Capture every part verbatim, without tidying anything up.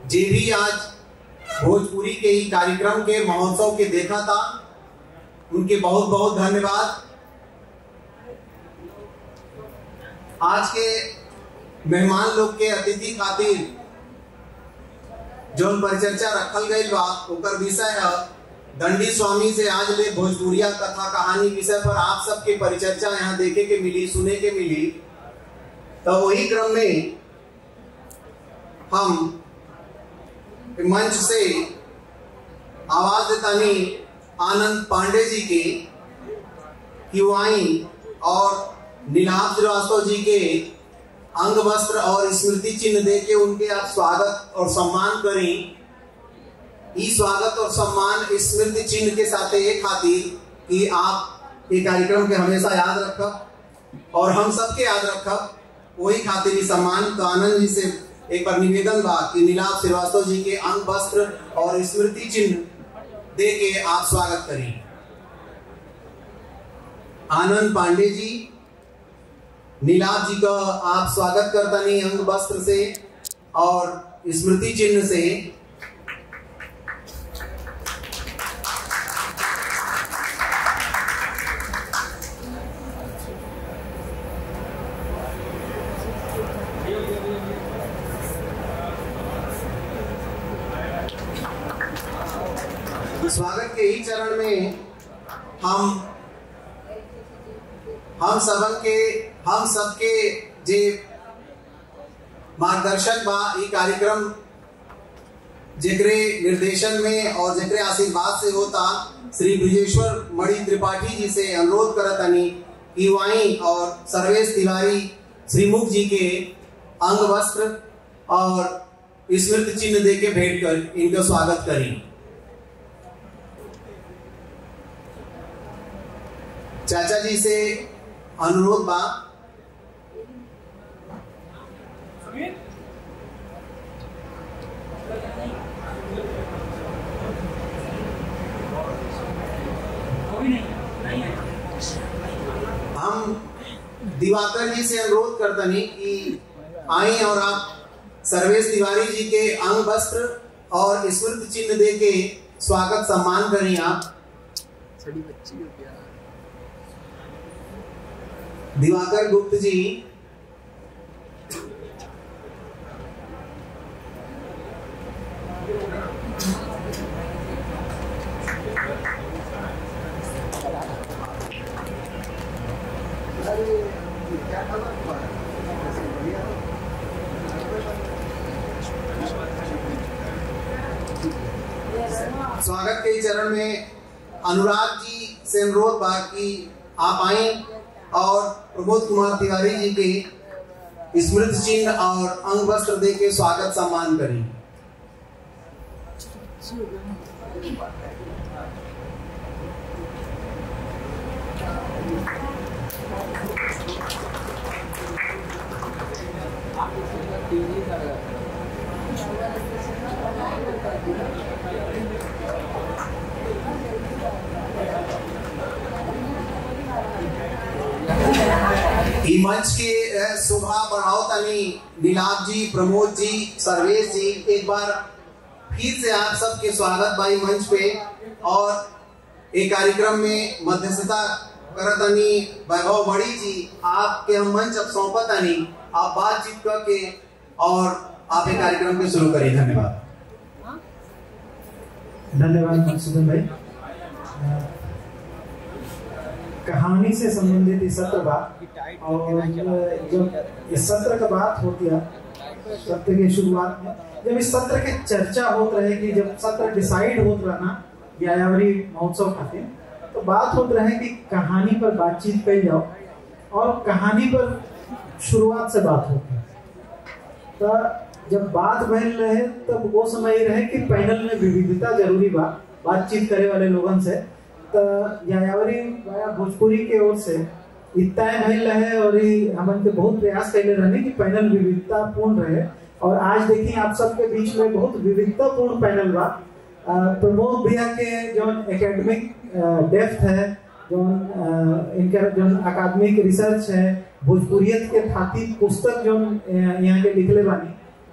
जे भी आज भोजपुरी के ही कार्यक्रम के महोत्सव के देखा था, उनके बहुत बहुत धन्यवाद। आज के मेहमान लोग के अतिथि खातिर जो परिचर्चा रखल गई बा ओकर विषय है दंडी स्वामी से आज ले भोजपुरिया कथा कहानी विषय पर आप सबके परिचर्चा यहाँ देखे के मिली, सुने के मिली। तो वही क्रम में हम मंच से आवाज देतानी आनंद पांडे जी के किवाई और नीलाभ श्रीवास्तव जी के अंग वस्त्र और स्मृति चिन्ह दे के उनके आप स्वागत और सम्मान करें। इस स्वागत और सम्मान स्मृति चिन्ह के साथ ये खातिर कि आप ये कार्यक्रम के हमेशा याद रखब और हम सबके याद रखब, वही खातिर सम्मान। तो आनंद जी से एक बार निवेदन बा कि नीलाभ श्रीवास्तव जी के अंग वस्त्र और स्मृति चिन्ह दे के आप स्वागत करें। आनंद पांडे जी, नीलाभ जी का आप स्वागत करता नहीं अंग वस्त्र से और स्मृति चिन्ह से। स्वागत के ही चरण में हम हम सबन के हम सबके जे मार्गदर्शक बा ये कार्यक्रम जेकरे निर्देशन में और जेकरे आशीर्वाद से होता श्री ब्रिजेश्वर मणि त्रिपाठी जी से अनुरोध करतनी कि वाई और सर्वेश तिवारी श्रीमुख जी के अंग वस्त्र और स्मृति चिन्ह दे के भेंट कर इनका स्वागत करें। चाचा जी से अनुरोध बा हम दिवाकर जी से अनुरोध करते नहीं कि आई और आप सर्वेश तिवारी जी के अंग वस्त्र और स्मृति चिन्ह दे के स्वागत सम्मान करें। आप दिवाकर गुप्त जी, स्वागत के चरण में अनुराग जी से अनुरोध बा कि आप आए और प्रमोद कुमार तिवारी जी के स्मृति चिन्ह और अंग वस्त्र दे के स्वागत सम्मान करें। मंच के शोभा बढ़ाओ तनी नीलाभ जी, प्रमोद जी, सर्वेश जी, एक बार फिर से आप सबके स्वागत भाई मंच पे। और एक कार्यक्रम में मध्यस्थता करतनी वैभव बड़ी जी, आपके हम मंच अब सौंपतनी, आप बातचीत करके और आप एक कार्यक्रम के शुरू करिए। धन्यवाद। धन्यवाद मधुसूदन भाई। कहानी से संबंधित इस सत्र बात और जब इस सत्र का बात होती है सत्र के शुरुआत में, जब इस सत्र के चर्चा होत रहे कि जब सत्र डिसाइड होत रहा ना यायावरी महोत्सव खाते, तो बात होत रहे कि कहानी पर बातचीत कर जाओ और कहानी पर शुरुआत से बात होती है। तो जब बात बहल रहे तब वो समय रहे कि पैनल में विविधता जरूरी बा बातचीत करे वाले लोगन से। तो यायावरी भोजपुरी के ओर से इतना भइल रहे और हमन के बहुत प्रयास कैले रहने कि पैनल विविधता पूर्ण रहे। और आज देखिए आप सबके बीच में बहुत विविधता पूर्ण पैनल बा। प्रमोद भैया के जो एकेडमिक डेप्थ है, जो इनका जो अकादमिक रिसर्च है, भोजपुरियत के खातिर पुस्तक जो यहाँ के लिखले बानी,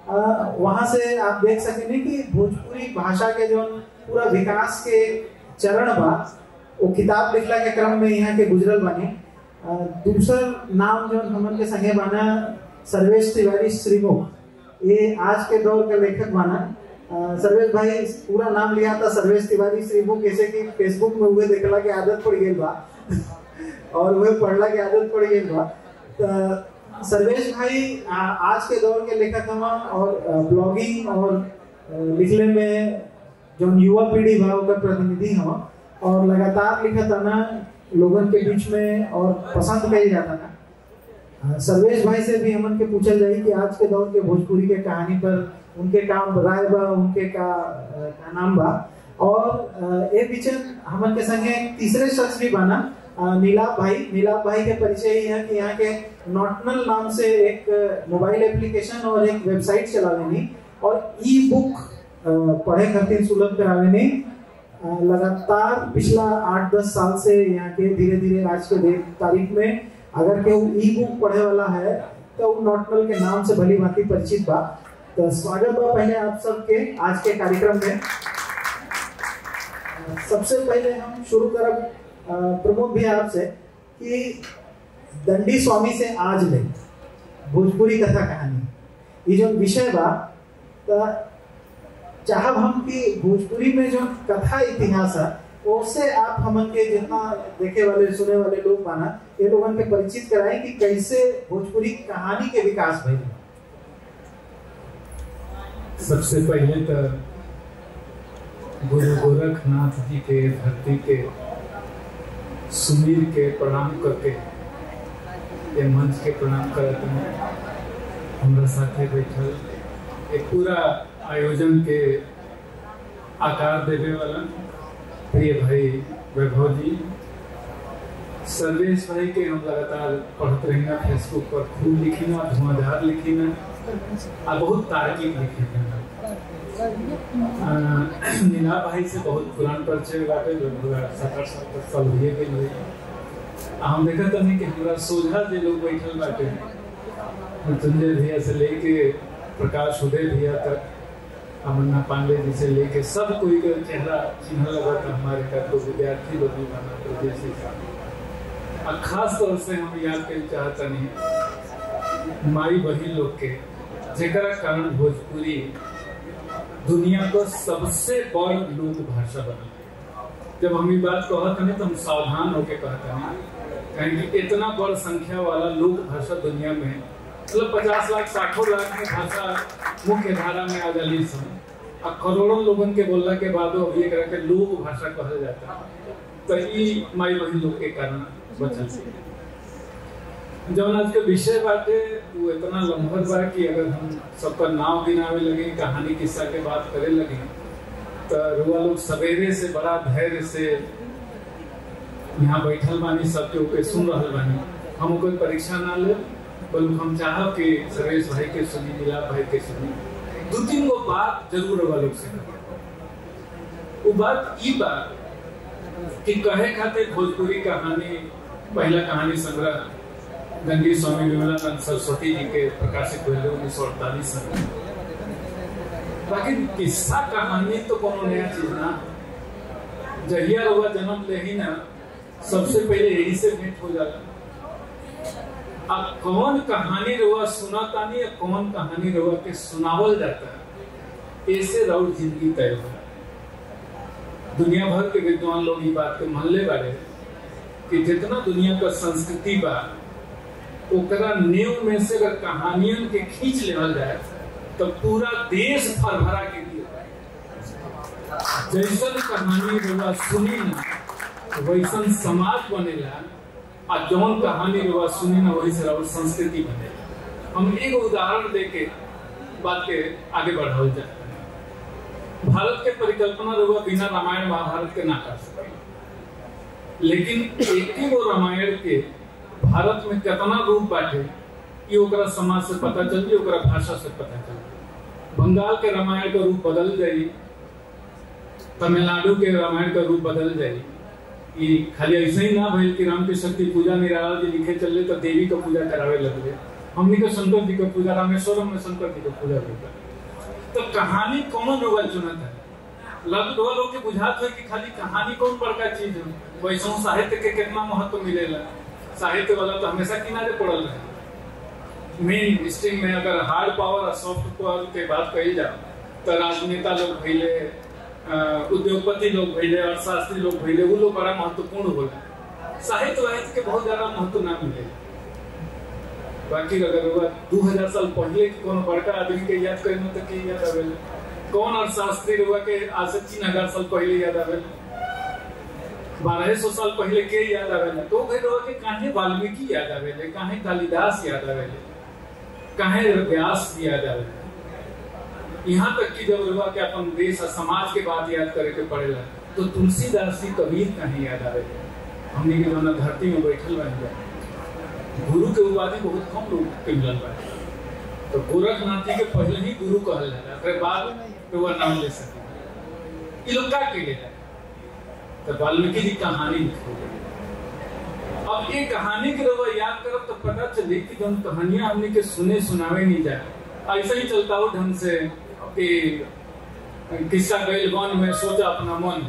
वहाँ से आप देख सकेंगे कि भोजपुरी भाषा के जो पूरा विकास के चरण बा वो किताब लिखला के क्रम में यहाँ के गुजरल बने। दूसर नाम जो हमन के संगे बाना सर्वेश तिवारी श्रीमुख, ये आज के दौर के लेखक बाना। सर्वेश भाई पूरा नाम लिया था सर्वेश तिवारी श्रीमुख, जैसे कि फेसबुक में हुए देखला के आदत पड़ गई बा और वह पढ़ला के आदत पड़ गई बा। तो सर्वेश भाई आज के दौर के लेखक हम और ब्लॉगिंग और लिखने में जो युवा पीढ़ी बा ओकर प्रतिनिधि हम और लगातार लिखत आना लोगन के बीच में और पसंद कई जाता ना। सर्वेश भाई से भी हमन के पूछल जाए कि आज के दौर के भोजपुरी के कहानी पर उनके काम राय बा, उनके का, का नाम बा। और ए बीच हमन के संगे तीसरे शख्स भी बना नीलाभ भाई। नीलाभ भाई के परिचय ही है कि यहाँ के नॉटनल नाम से एक मोबाइल एप्लीकेशन और एक वेबसाइट चलावेनी और ई बुक पढ़े खातिर सुलभ करावेनी। लगातार पिछला आठ दस साल से यहाँ के धीरे धीरे आज के तारीख में अगर केहू ई बुक पढ़े वाला है तो वो नॉटनल के नाम से भली भांति परिचित बा। तो स्वागत बा पहले आप सबके आज के कार्यक्रम में। सबसे पहले हम शुरू करब प्रमोद भैया आपसे कि दंडी स्वामी से आज ले भोजपुरी कथा कहानी ये जो विषय बा, तो चाहब हम कि भोजपुरी में जो कथा इतिहास है उससे आप हमन के जितना देखे वाले सुने वाले लोग बाना ये लोगन के परिचित कराएं कि कैसे भोजपुरी कहानी के विकास भइल। सबसे पहले तो गुरु गोरखनाथ जी के धरती के सुमीर के प्रणाम करके ये मंच के प्रणाम करते हैं। हमारा साथे बैठल एक पूरा आयोजन के आकार देने वाला प्रिय भाई वैभव जी, सर्वेश भाई के हम लगातार पढ़ते रहेंगे फेसबुक पर, खूब लिखी ना, धुआंधार लिखी ना और बहुत तार्किक लिखी ना। नीला भाई से बहुत पुरान परिचय बाटे, लगभग सात आठ साल तक साल हुए गए। हम देखा था नहीं कि हमारा सोझा जो लोग बैठल बाटे मृत्युंजय भैया से लेके प्रकाश उदय भैया तक, अमरना पांडे जी से लेके सब कोई का चेहरा चिन्ह लगा था हमारे का। तो विद्यार्थी लोग भी बना प्रदेशी और खास तौर से हम याद कर चाहता नहीं माई बहन लोग के जेकरा कारण भोजपुरी दुनिया को सबसे बड़ लोक भाषा बना। जब हम ये बात कहते नहीं तो हम सावधान होके कहते नहीं, कहेंगे इतना बड़ संख्या वाला लोक भाषा दुनिया में, मतलब पचास लाख साठों लाख में भाषा मुख्य धारा में आ जाली और करोड़ों लोगों के बोलने के बाद अब ये के लोक भाषा कहा जाता है। तो ये माई बहन लोग के कारण बचल से जब आज के विषय बाटे वो इतना लंबत बा कि अगर हम सबका नाम गिनावे लगे, कहानी किस्सा के बात करे लगे तो रुआ लोग सवेरे से बड़ा धैर्य से यहाँ बैठल बानी, सबके ऊपर सुन रहा बानी। हम कोई परीक्षा ना ले, बल्कि हम चाहब कि सर्वेश भाई के सुनी, नीलाभ भाई के सुनी, दो तीन गो बात जरूर रुआ लोग से वो बात ये बात कि कहे खाते भोजपुरी कहानी पहला कहानी संग्रह गंगी स्वामी विमलानंद सरस्वती जी के प्रकाशित हुए उन्नीस सौ अड़तालीस में। बाकी किस्सा कहानी तो कोनो नया चीज ना, जहिया रुआ जन्म ले ही ना सबसे पहले यही से भेंट हो जाला। अब कौन कहानी रुआ सुनाता नहीं, कौन कहानी रुआ के सुनावल जाता है, ऐसे राउर जिंदगी तय हो। दुनिया भर के विद्वान लोग ये बात के मानले बारे कि जितना दुनिया का संस्कृति बा ओकरा नींव में से अगर कहानियन के खींच लेवल जाए तो पूरा देश फरभरा के लिए जैसन कहानी रुआ सुनी ना वैसन समाज बनेला और जौन कहानी रुआ सुनी ना वही से राउर संस्कृति बनेला। हम एक उदाहरण देके बात के आगे बढ़ाओ जाए। भारत के परिकल्पना रुआ बिना रामायण महाभारत के ना कर सके, लेकिन एक ही वो रामायण के भारत में कितना रूप बाटे कि ओकरा समाज से पता चल जाए, ओकरा भाषा से पता चल जाए। बंगाल के रामायण का रूप बदल जाए, तमिलनाडु के रामायण का रूप बदल जाए। ये खाली ऐसे ही ना भइल कि राम के शक्ति पूजा निराला जी लिखे चल तो देवी का पूजा करावे लगे। हमने का शंकर जी का पूजा रामेश्वरम में शंकर जी का पूजा होता है। तो कहानी कौन रोगल चुनत है? लगभग लोग के बुझात है कि खाली कहानी कौन बड़का चीज है। वैसे साहित्य के कितना महत्व मिलेला। साहित्य वाला तो हमेशा किनारे पड़ल रहे। मेन स्ट्रीम में अगर हार्ड पावर और सॉफ्ट पावर के बात कही जाए तो राजनेता लोग भइले, उद्योगपति लोग भइले, अर्थशास्त्री लोग भइले, वो लोग बड़ा महत्वपूर्ण होला। साहित्य वाहित्य के बहुत ज्यादा महत्व ना मिले। बाकी अगर हुआ दो हजार साल पहले कौन बड़का आदमी के याद करना तो के याद आवे, कौन अर्थशास्त्री हुआ के आज से तीन हजार साल पहले याद आवे, बारह सौ साल पहले के याद आवे, तो फिर हुआ के काहे वाल्मीकि याद आवे, काहे कालिदास याद आवे, काहे व्यास याद आवे। यहाँ तक कि जब हुआ के अपन देश और समाज के बात याद करे के पड़ेला तो तुलसीदास जी, कबीर काहे याद आवे। हमने के जो धरती में बैठल बन जाए, गुरु के उपाधि बहुत कम लोग के मिलल बा। तो गोरखनाथ जी के पहले ही गुरु कहल जाला, फिर बाद में वो नाम ले सके। ये लोग का के लिए तो वाल्मीकि जी कहानी लिखो। अब ये कहानी के रवा याद करब तो पता चले कि जो कहानियां हमने के सुने सुनावे नहीं जाए, ऐसा ही चलता हो ढंग से कि किस्सा गई वन में सोचा अपना मन,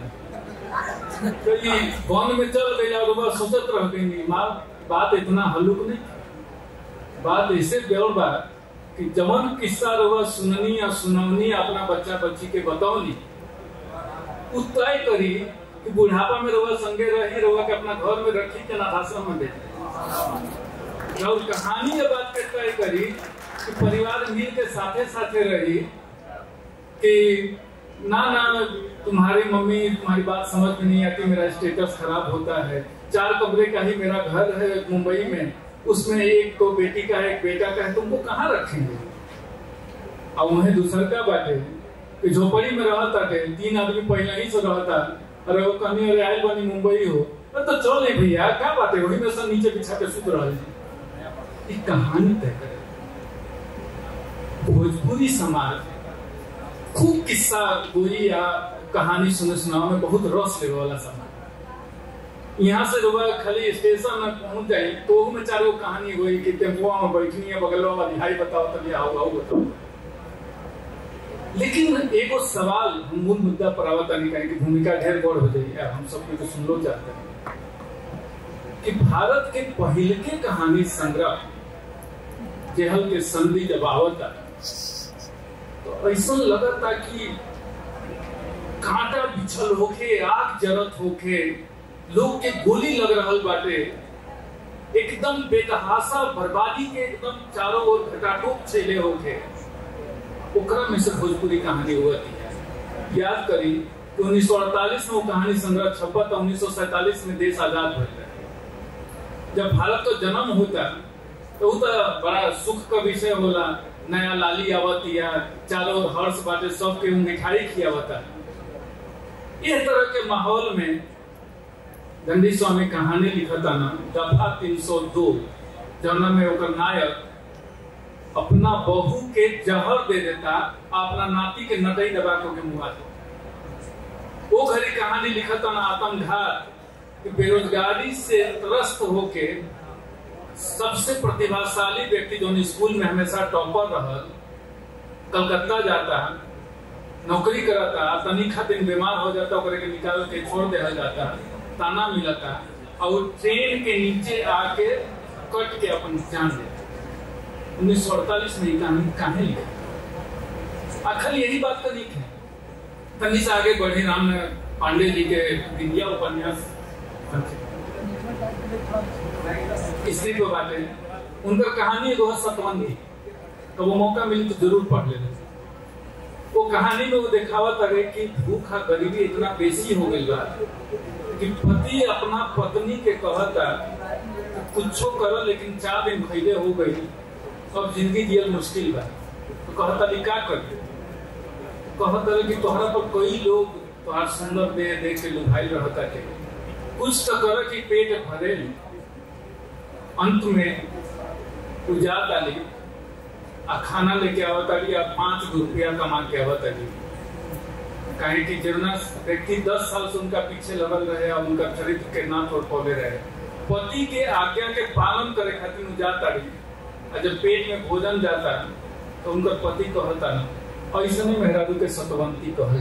तो ये वन में चल गई और सोचत रह गई। माँ बात इतना हल्लुक नहीं, बात ऐसे बेवर बा कि जवन किस्सा रवा सुननी या सुनौनी अपना बच्चा बच्ची के बताओनी, तय करी कि बुढ़ापा में रवा संगे रही, रवा के अपना घर में रखी के अनाथाश्रम में भेजे। और कहानी ये बात के तय करी कि परिवार मिल के साथे साथे रही कि ना ना तुम्हारी मम्मी तुम्हारी बात समझ में नहीं आती, मेरा स्टेटस खराब होता है, चार कमरे का ही मेरा घर है मुंबई में, उसमें एक को बेटी का है एक बेटा का है, तुमको कहाँ रखेंगे। अब वहीं दूसर का बाटे कि झोपड़ी में रहता है, तीन आदमी पहले ही से रहता, अरे वो कहनी अरे आए बनी मुंबई हो तो चल नहीं भैया क्या बात है, वही में सब नीचे बिछा के सुत रहा है। कहानी तय करे। भोजपुरी समाज खूब किस्सा गोई या कहानी सुने सुनाओ में बहुत रस ले वाला समाज। यहाँ से लोग खाली स्टेशन में पहुंच जाए तो में चारों कहानी हुई कि टेम्पुआ में बैठनी है, बगल वाला भाई बताओ तभी आओ आओ बताओ। लेकिन एगो सवाल हम मूल मुद्दा पर आवता नहीं कहें कि भूमिका ढेर बड़ हो जाए, हम सब को सुन लो चाहते हैं कि भारत के पहले के कहानी संग्रह जेहल के संधि जब आवता तो ऐसा लगता कि कांटा बिछल होके, आग जरत होके, लोग के गोली लग रहा बाटे, एकदम बेतहासा बर्बादी के एकदम चारों ओर घटाटोप छेले होके, ओकरा में से भोजपुरी कहानी हुआ थी। याद करी कि उन्नीस सौ अड़तालीस में वो कहानी संग्रह छपा था, उन्नीस सौ सैतालीस में देश आजाद हुआ। जब भारत का जन्म होता तो वो बड़ा सुख का विषय होला, नया लाली आवत या चारों हर्ष बाटे, सबके मिठाई खियावता। इस तरह के माहौल में दंडी स्वामी कहानी लिखता ना दफा तीन सौ दो, जमुना में ओकर नायक अपना बहू के जहर दे देता, अपना नाती के नटई दबा के मुआ दे। वो घड़ी कहानी लिखता ना आत्मघात, बेरोजगारी से त्रस्त होके सबसे प्रतिभाशाली व्यक्ति जो स्कूल में हमेशा टॉपर रहा, कलकत्ता जाता, नौकरी करता, तनी खातिर बीमार हो जाता, के निकाल के छोड़ दिया जाता, ताना मिलता और ट्रेन के नीचे आके कट के अपन जान देता। उन्नीस सौ अड़तालीस में कहानी कहानी लिखा। आखिर यही बात का लिख है। तनी से आगे बढ़े राम पांडे जी के विद्या उपन्यास स्त्री को बात है, उनका कहानी दो हजार सत्तावन थी, तो वो मौका मिली तो जरूर पढ़ लेना। वो कहानी में वो दिखावा करे कि भूख और गरीबी इतना बेसी हो गई बा कि पति अपना पत्नी के कहता कुछो करो लेकिन चार दिन खैले हो गई, अब जिंदगी जियल मुश्किल बा। तो कहता ली का कर, कहता कि तोहरा पर कई लोग तोहार सुंदर देह देख के लुभाई रहता के, कुछ तो कर कि पेट भरे। अंत में पूजा डाली आ खाना लेके आवता ली, पांच रुपया कमा के आवता ली। कहीं कि जितना व्यक्ति दस साल से उनका पीछे लगल रहे और उनका चरित्र के ना तोड़ पौले रहे, पति के आज्ञा के पालन करे खातिर जाता रही। जब पेट में भोजन जाता तो उनका पति कहता ऐसे नहीं मेहरारू के सतवंती कहे।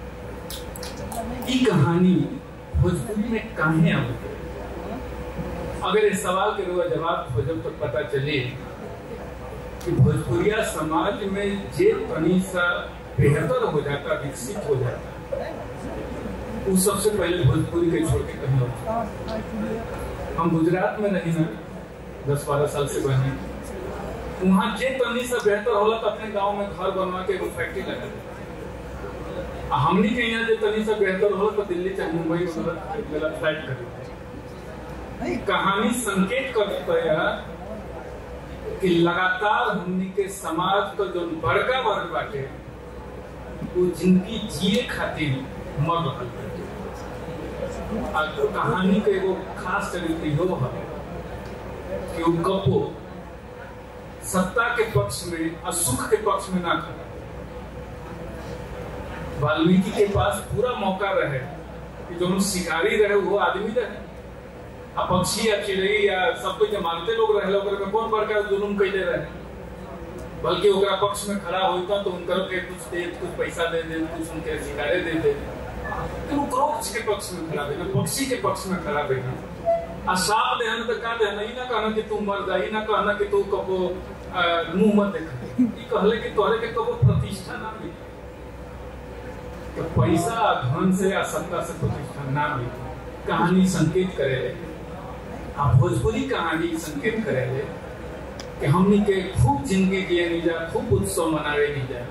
ई कहानी भोजपुरी में काहे आवत? अगर इस सवाल के रुआ जवाब खोजब तो पता चले कि भोजपुरिया समाज में जे तनी सा बेहतर हो जाता, विकसित हो जाता, उस सबसे पहले भोजपुरी के छोड़ के कहीं और। हम गुजरात में रही ना दस बारह साल से बने, वहाँ जे तनी सा बेहतर होला तो अपने गांव में घर बनवा के एगो फैक्ट्री लगा। हमनी के यहाँ जे तनी सा बेहतर होला तो दिल्ली चाहे मुंबई में गलत फ्लैट कर। कहानी संकेत करता है कि लगातार हमनी के समाज का जो बड़का वर्ग बाटे वो जिंदगी जिए खातिर मर रहल बाटे। कहानी के एगो खास चरित्र हो है कि वो कपो सत्ता के पक्ष में और सुख के पक्ष में ना खड़ा। वाल्मीकि के पास पूरा मौका रहे कि जो शिकारी रहे वो आदमी रहे, आ पक्षी या चिड़ै या सब कुछ मानते लोग रहे लोग में कौन बड़का जुलुम कैले रहे, बल्कि ओकरा पक्ष में खड़ा होता तो उनकर के कुछ दे, कुछ पैसा दे दे, कुछ उनके शिकारे दे दे, तो क्रोक्ष के पक्ष में खड़ा देना, पक्षी के पक्ष में खड़ा देना। आ साप देहन तो का देहन, ई ना कहना कि तू मर जा, ई ना कहना कि तू कबो मुंह मत देख, ई कहले कि तोहरे के कबो प्रतिष्ठा ना मिली। तो पैसा धन से या सत्ता से प्रतिष्ठा ना मिली। कहानी संकेत करे, आ भोजपुरी कहानी संकेत करे कि हमनी के खूब जिंदगी जिए नहीं जा, खूब उत्सव मनावे नहीं जा,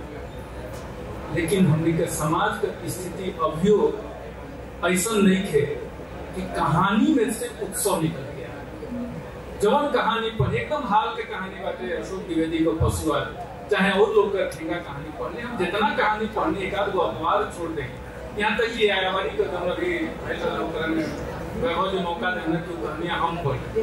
लेकिन हमनी के समाज का स्थिति अभियो ऐसा नहीं थे कि कहानी में से उत्सव निकल गया। जवन कहानी पर एकदम हाल के कहानी बाटे अशोक द्विवेदी को पशुआ, चाहे और लोग का ठेंगा कहानी पढ़ने, हम जितना कहानी पढ़ने एक आध गो अपवाद छोड़ देंगे। यहाँ तक कि आयावारी को जब अभी वैभव जो मौका देना कि कहानियां हम पढ़े,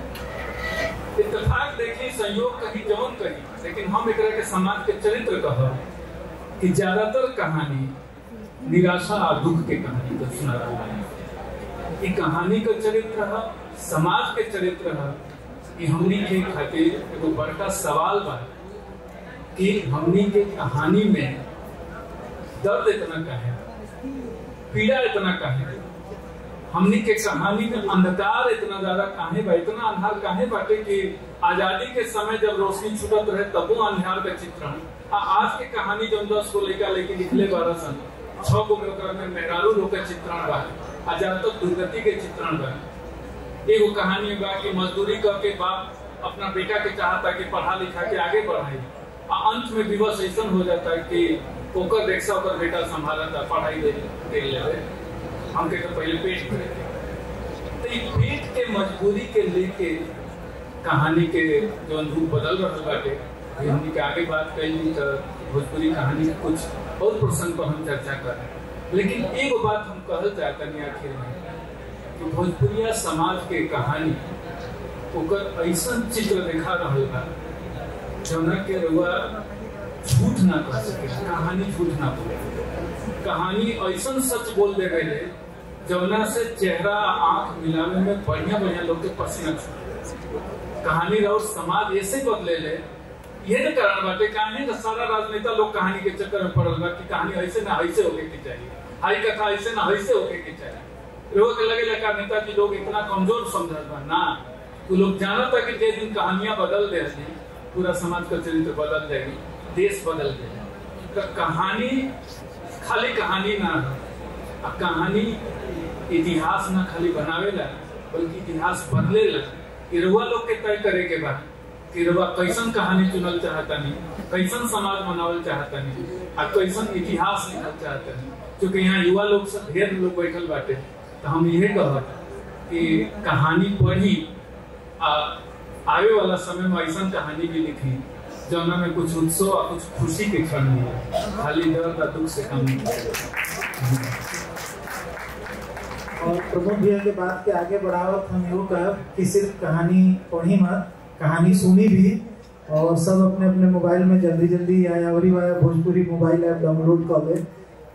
इत्तेफाक देखिए संयोग कहीं जवन कहीं, लेकिन हम एक के समाज के चरित्र कह कि ज्यादातर कहानी निराशा और दुख के कहानी को सुना रहा है। ये कहानी का चरित्र है, समाज के चरित्र है। ये हमनी के खातिर एगो बड़का सवाल बा कि हमनी के कहानी में दर्द इतना काहे, पीड़ा इतना काहे, हमनी के कहानी में अंधकार इतना ज्यादा काहे बा, इतना अंधार काहे बाटे कि आजादी के समय जब रोशनी छूटत रहे तब वो अंधार का चित्रण। आज के कहानी जो दस को लेकर लेके निकले बारह सन छह को में मेहरारू लोग का चित्रण बा, आ ज्यादातर दुर्गति के चित्रण बा। एगो कहानी बा कि मजदूरी करके बाप अपना बेटा के चाहता कि पढ़ा लिखा के आगे बढ़ाई, आ अंत में विवश ऐसा हो जाता है कि ओकर देखा ओकर बेटा संभालता पढ़ाई दे दे ले हमके तो पहले पेट करे थे। तो ये पेट के मजबूरी के लेके कहानी के जो रूप बदल रहा बाटे, हमने के आगे बात कही तो भोजपुरी कहानी के कुछ और प्रसंग पर हम चर्चा कर। लेकिन एक बात हम कहल चाहते हैं आखिर में कि भोजपुरिया समाज के कहानी ओकर ऐसा चित्र देखा रहा है जौना के रुआ झूठ ना कर सके, कहानी झूठ ना बोले, कहानी ऐसा सच बोल दे गए जौना से चेहरा आंख मिलाने में बढ़िया बढ़िया लोग के पसीना छूटे। कहानी और समाज ऐसे बदले ले, ये न कारण बाटे कहानी का सारा राजनेता लोग कहानी के चक्कर में पड़ल बा कि कहानी ऐसे ना ऐसे होके के चाहिए, हाई कथा ऐसे ना ऐसे होके के चाहिए। लोग के लगे लगा नेताजी लोग इतना कमजोर समझल बा ना, तो लोग जाना था कि जिस दिन कहानियां बदल दे पूरा समाज का चरित्र बदल जाएगी, देश बदल जाएगा। तो कहानी खाली कहानी ना, कहानी इतिहास ना खाली बनावेला बल्कि इतिहास बदलेला। इरुआ लोग के तय करे के बाद कि रुआ कैसन कहानी चुनल चाहता नहीं, कैसन समाज बनावल चाहता नहीं, और कैसन इतिहास लिखल चाहता नहीं। क्योंकि यहाँ युवा लोग सब ढेर लोग बैठल बाटे, तो हम यही कह कि कहानी पढ़ी, आवे वाला समय में ऐसा कहानी भी लिखी जौना में कुछ उत्सव और कुछ खुशी के क्षण मिले, खाली दर्द और दुख से कम नहीं। और प्रमोद भैया के बात के आगे बढ़ावत हम यो कहब कि सिर्फ कहानी पढ़ी मत, कहानी सुनी भी, और सब अपने अपने मोबाइल में जल्दी जल्दी आयावरी वाया भोजपुरी मोबाइल ऐप डाउनलोड कर ले।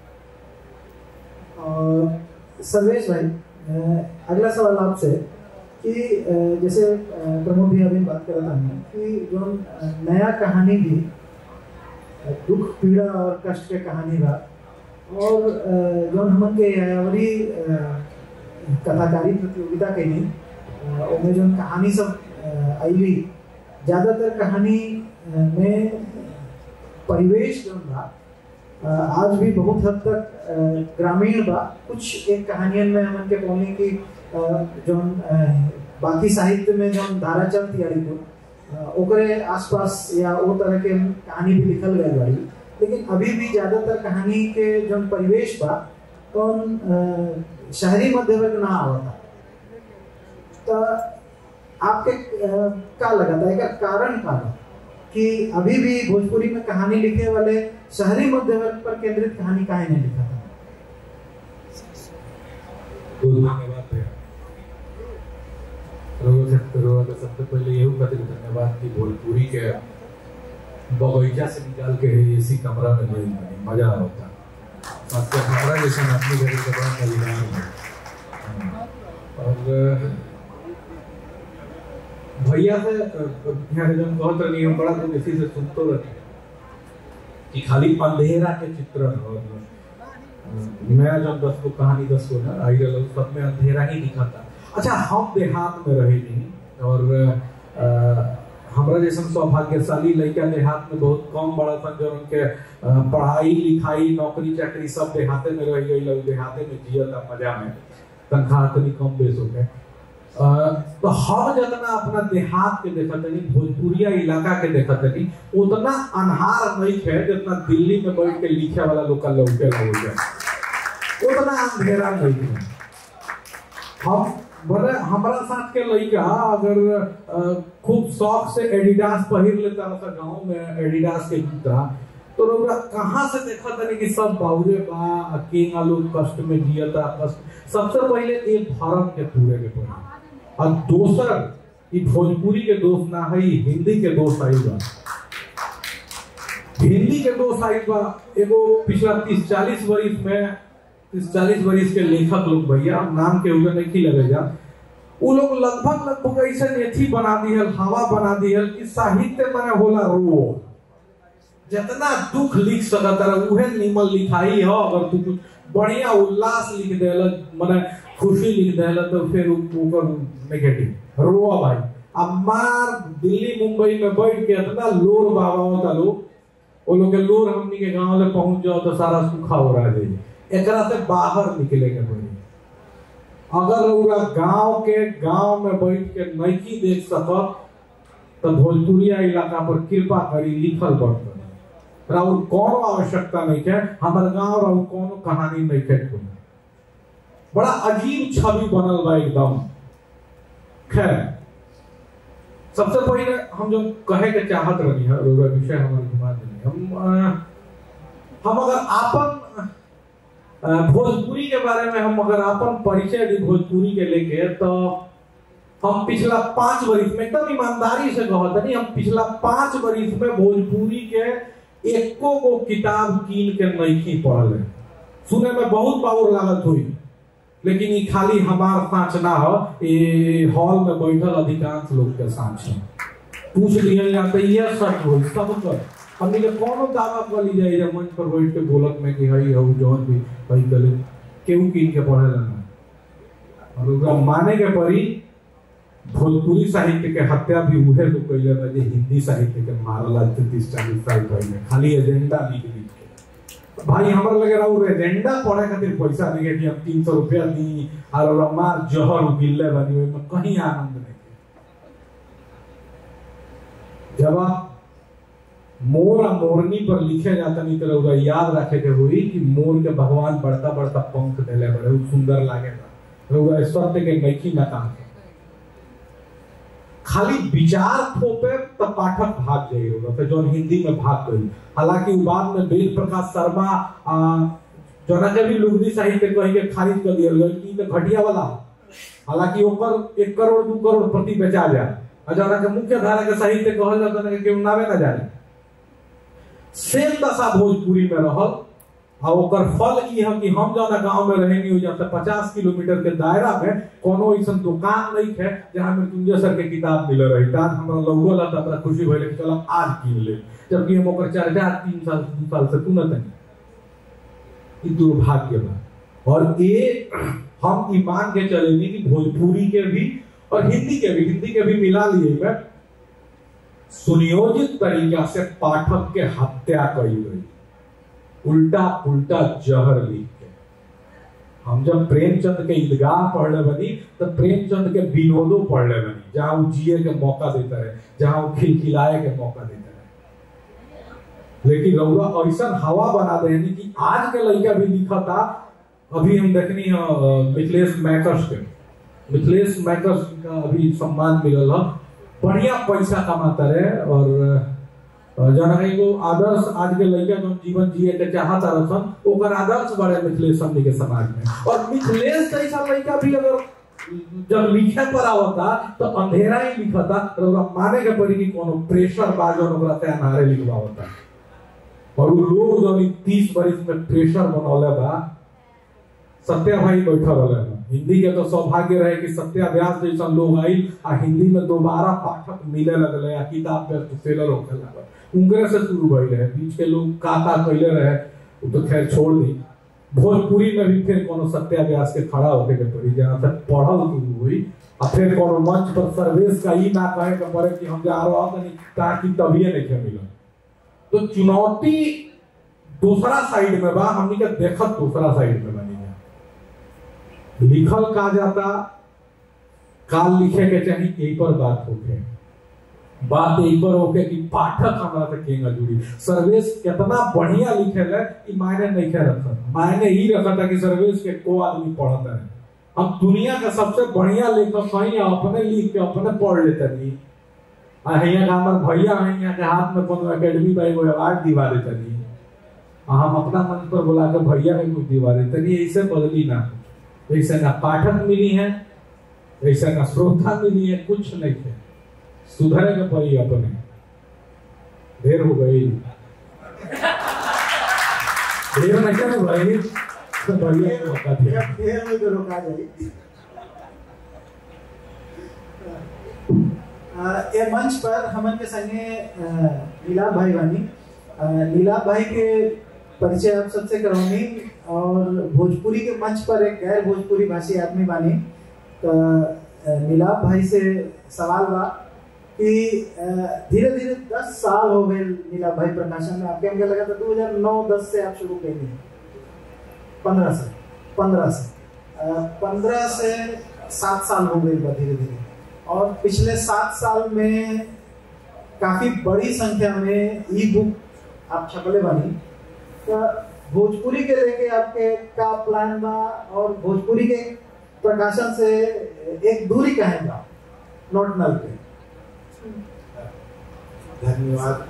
और सर्वेश भाई, अगला सवाल आपसे कि जैसे प्रमोद भैया अभी बात कर रहा था कि जो नया कहानी भी दुख पीड़ा और कष्ट के कहानी बा। और जो हमन के यावरी कथाकारी प्रतियोगिता के नहीं ओमे जो कहानी सब आईली, ज़्यादातर कहानी में परिवेश जो बा आज भी बहुत हद तक ग्रामीण बा। कुछ एक कहानियन में हमन के बोलने की जो बाकी साहित्य में जो धारा चलती आड़ी को ओकरे आसपास या वो तरह के कहानी भी लिखल गए बाड़ी, लेकिन अभी भी ज़्यादातर कहानी के जो परिवेश बा तो शहरी मध्य वर्ग ना आवता। तो आपके क्या लगता है का कारण का कि अभी भी भोजपुरी में कहानी लिखे वाले शहरी मध्य वर्ग पर केंद्रित कहानी काहे नहीं लिखा था? सबसे पहले यही खातिर धन्यवाद कि भोजपुरी के बगीचा से निकाल के इसी कमरा में नहीं बनी, मजा होता कमरा जैसे अपनी घर के बड़ा मजेदार है। और भैया से यहाँ के जब कहत रही हम बड़ा तो इसी से सुनते रहते कि खाली अंधेरा के चित्रण और मैं जब दस को कहानी दस को ना आई रहा सब में अंधेरा ही दिखा था। अच्छा हम देहात में रहे नहीं और हमारा जैसा सौभाग्यशाली लड़का देहात में बहुत कम बड़ा सन जो उनके पढ़ाई लिखाई नौकरी चाकरी सब देहाते में रह गई, लोग देहाते में जिया था मजा में, तनख्वाह तनी कम बेस हो गए। तो हम जितना अपना देहात के देखते नहीं भोजपुरिया इलाका के देखते नहीं उतना अनहार नहीं है जितना दिल्ली में बैठ के लिखे वाला लोग का लौटे लगे, उतना अंधेरा नहीं है। हम बड़े हमारा साथ के लड़का अगर खूब शौक से एडिडास पहन लेता था गाँव में एडिडास के जूता तो लोग कहाँ से देखा था नहीं कि सब बाउरे बा केंगा लोग कष्ट में जिया था। कष्ट सबसे पहले एक धर्म के पूरे के पड़े और दोसर ये भोजपुरी के दोस्त ना है, हिंदी के दोस्त आई बा। हिंदी के दोस्त आई बा एगो पिछला तीस चालीस वर्ष में तीस चालीस वर्ष के लेखक लोग भैया नाम के उधर नहीं लगे जा वो लोग लगभग लगभग ऐसे नेथी बना दी है, हवा बना दी है कि साहित्य में होला रो जितना दुख लिख सकता है उहे निमल लिखाई है। अगर तू कुछ बढ़िया उल्लास लिख देला माने खुशी लिख देला तो फिर ऊपर नेगेटिव रो भाई। अब मार दिल्ली मुंबई में बैठ के इतना लोर बाबा होता लोग वो लोग के लोर हमनी के गांव में पहुंच जाओ तो सारा सूखा हो रहा है। एकरा से बाहर निकले के पड़ी। अगर पूरा गांव के गांव में बैठ के नैकी देख सकत तो भोजपुरिया इलाका पर कृपा करी लिखल बढ़ राउर कोनो आवश्यकता नहीं है, हमारे गांव राउर कोनो कहानी नहीं है। बड़ा अजीब छवि बनल बा एकदम। खैर सबसे पहले हम जो कहे के चाहत रही है विषय हमारे घुमा देंगे हम हम अगर आपन भोजपुरी के बारे में हम अगर अपन परिचय दी भोजपुरी के लेके तो हम पिछला पांच वर्ष में एकदम ईमानदारी से कहते नहीं हम पिछला पांच वर्ष में भोजपुरी के एको को किताब कीन के नहीं पढ़ल। सुने में बहुत बाउर लागत हुई लेकिन ये खाली हमार साँच ना हो, ये हॉल में बैठल अधिकांश लोग के साँच है। पूछ लिया जाता है यह सच हो सब कर हमने के कोनो दावा कर ली जाए जब मंच पर बैठ के बोलत में कि हई हो जौन भी भाई गले केहू कीन के पढ़े लगा और उनका माने के परी भोजपुरी साहित्य के हत्या भी उहे लोग कैले बा जे हिंदी साहित्य के मारला तीस चालीस साल पहले खाली एजेंडा लिख लिख के। भाई हमारे लगे रहा एजेंडा पढ़े खातिर पैसा नहीं कि हम तीन सौ रुपया दी और मार जहर उगिल्ले बनी में कहीं आनंद नहीं। जब आप मोर और मोरनी पर लिखे जाता नहीं तो याद रखे के हुई कि मोर के भगवान बड़का बड़का पंख देले बड़े सुंदर लागेगा सत्य के नैकी नकाम खाली विचार थोपे तो पाठक भाग जाए होगा तो जो हिंदी में भाग गई। हालांकि बाद में वेद प्रकाश शर्मा जो ना भी लुगदी साहित्य कही के खारिज कर दिया गई तो घटिया वाला हालांकि ऊपर एक करोड़ दो करोड़ प्रति बेचा जाए और जो ना मुख्य धारा के साहित्य कहल जाता है कि नावे ना जाए। सेम दशा भोजपुरी में रहल और ओकर फल ई है कि हम ज्यादा गांव में रहेंगे हो जाता पचास किलोमीटर के दायरा में कोनो ऐसा दुकान नहीं है जहां मृत्युंजय सर के किताब मिले रही आज हमरा लगल त हमरा खुशी भइल कि चल आज कीन ले जबकि हम ओकर चर्चा तीन साल दो साल से सुनत नहीं। ई दुर्भाग्य बा और ये हम ई मान के चलेंगे कि भोजपुरी के भी और हिंदी के भी हिंदी के भी मिला लिए में सुनियोजित तरीका से पाठक के हत्या करी गई, उल्टा पुल्टा जहर लिख के। हम जब प्रेमचंद के ईदगाह पढ़ले बनी तो प्रेमचंद के विनोदो पढ़ले बनी जहां वो जिए के मौका देता है, जहां वो खिलखिलाए के मौका देता है। लेकिन रउआ ऐसा हवा बना देनी कि आज के लड़का भी लिखा था। अभी हम देखनी है मिथिलेश मैकर्स के मिथिलेश मैकर्स का अभी सम्मान मिलल है, बढ़िया पैसा कमाता रहे और जना को आदर्श आज के लड़का जो जीवन जिए के चाहता रहसन ओकर आदर्श बड़े मिथिलेश हमनी के समाज में। और मिथिलेश जैसा लड़का भी अगर जब लिखे पर आवता तो अंधेरा ही लिखता तो माने के पड़ी कि कोनो प्रेशर बा जो ओकरा ते अनारे लिखवावता और वो लोग जो तीस बरिस में प्रेशर बनौले बा। सत्या भाई बैठा रहे हिंदी के तो सौभाग्य रहे कि सत्या व्यास जैसा लोग आई आ हिंदी में दोबारा पाठक मिले लगले आ किताब पे सेलर होखे लगल उनकरे से शुरू भइल है। बीच के लोग का का कइले रहे वो तो खैर छोड़ दी। भोजपुरी में भी फिर कोनो सत्या व्यास के खड़ा होके के पड़ी जहां तक पढ़ल शुरू हुई और फिर कोनो मंच पर सर्वेश का ही ना कहे के पड़े कि हम जा रहा नहीं ताकि तभी नहीं मिला। तो चुनौती दूसरा साइड में बा, हमनी के देखत दूसरा साइड में बनी लिखल का जाता काल लिखे के चाहिए यही पर बात होके बात यही पर होके कि पाठक हमरा से केंगा जुड़ी। सर्वेश कितना बढ़िया लिखे है कि मायने नहीं कह रखा मायने ही रखा था कि सर्वेश के को आदमी पढ़ता है। हम दुनिया का सबसे बढ़िया लेखक कहीं अपने लिख के अपने पढ़ लेते नहीं यहाँ का हमारे भैया है यहाँ के हाथ में कोनो अकेडमी बाई वो अवार्ड दिवा देते नहीं हम अपना मन पर बुला के भैया में कुछ दिवा देते नहीं। ऐसे बदली ना ऐसा ना पाठक मिली है ऐसा ना श्रोता मिली है कुछ नहीं है। सुधरे के पड़ी अपने देर हो गई देर नहीं क्या भाई तो बढ़िया मौका दिया देर में तो रोका जाए। ये मंच पर हमन के संगे नीलाभ भाई बानी। नीलाभ भाई के परिचय आप सबसे करवानी और भोजपुरी के मंच पर एक गैर भोजपुरी भाषी आदमी बानी। तो नीलाभ भाई से सवाल बा कि धीरे धीरे दस साल हो गए नीलाभ भाई प्रकाशन में आपके हमके लगा था दो हज़ार नौ दस से आप शुरू करेंगे पंद्रह से पंद्रह से पंद्रह से सात साल हो गए धीरे धीरे और पिछले सात साल में काफी बड़ी संख्या में ई बुक आप छपले बनी। तो भोजपुरी के लेके आपके का प्लान बा और भोजपुरी के प्रकाशन से एक दूरी कहे बा नोट नल पे। धन्यवाद।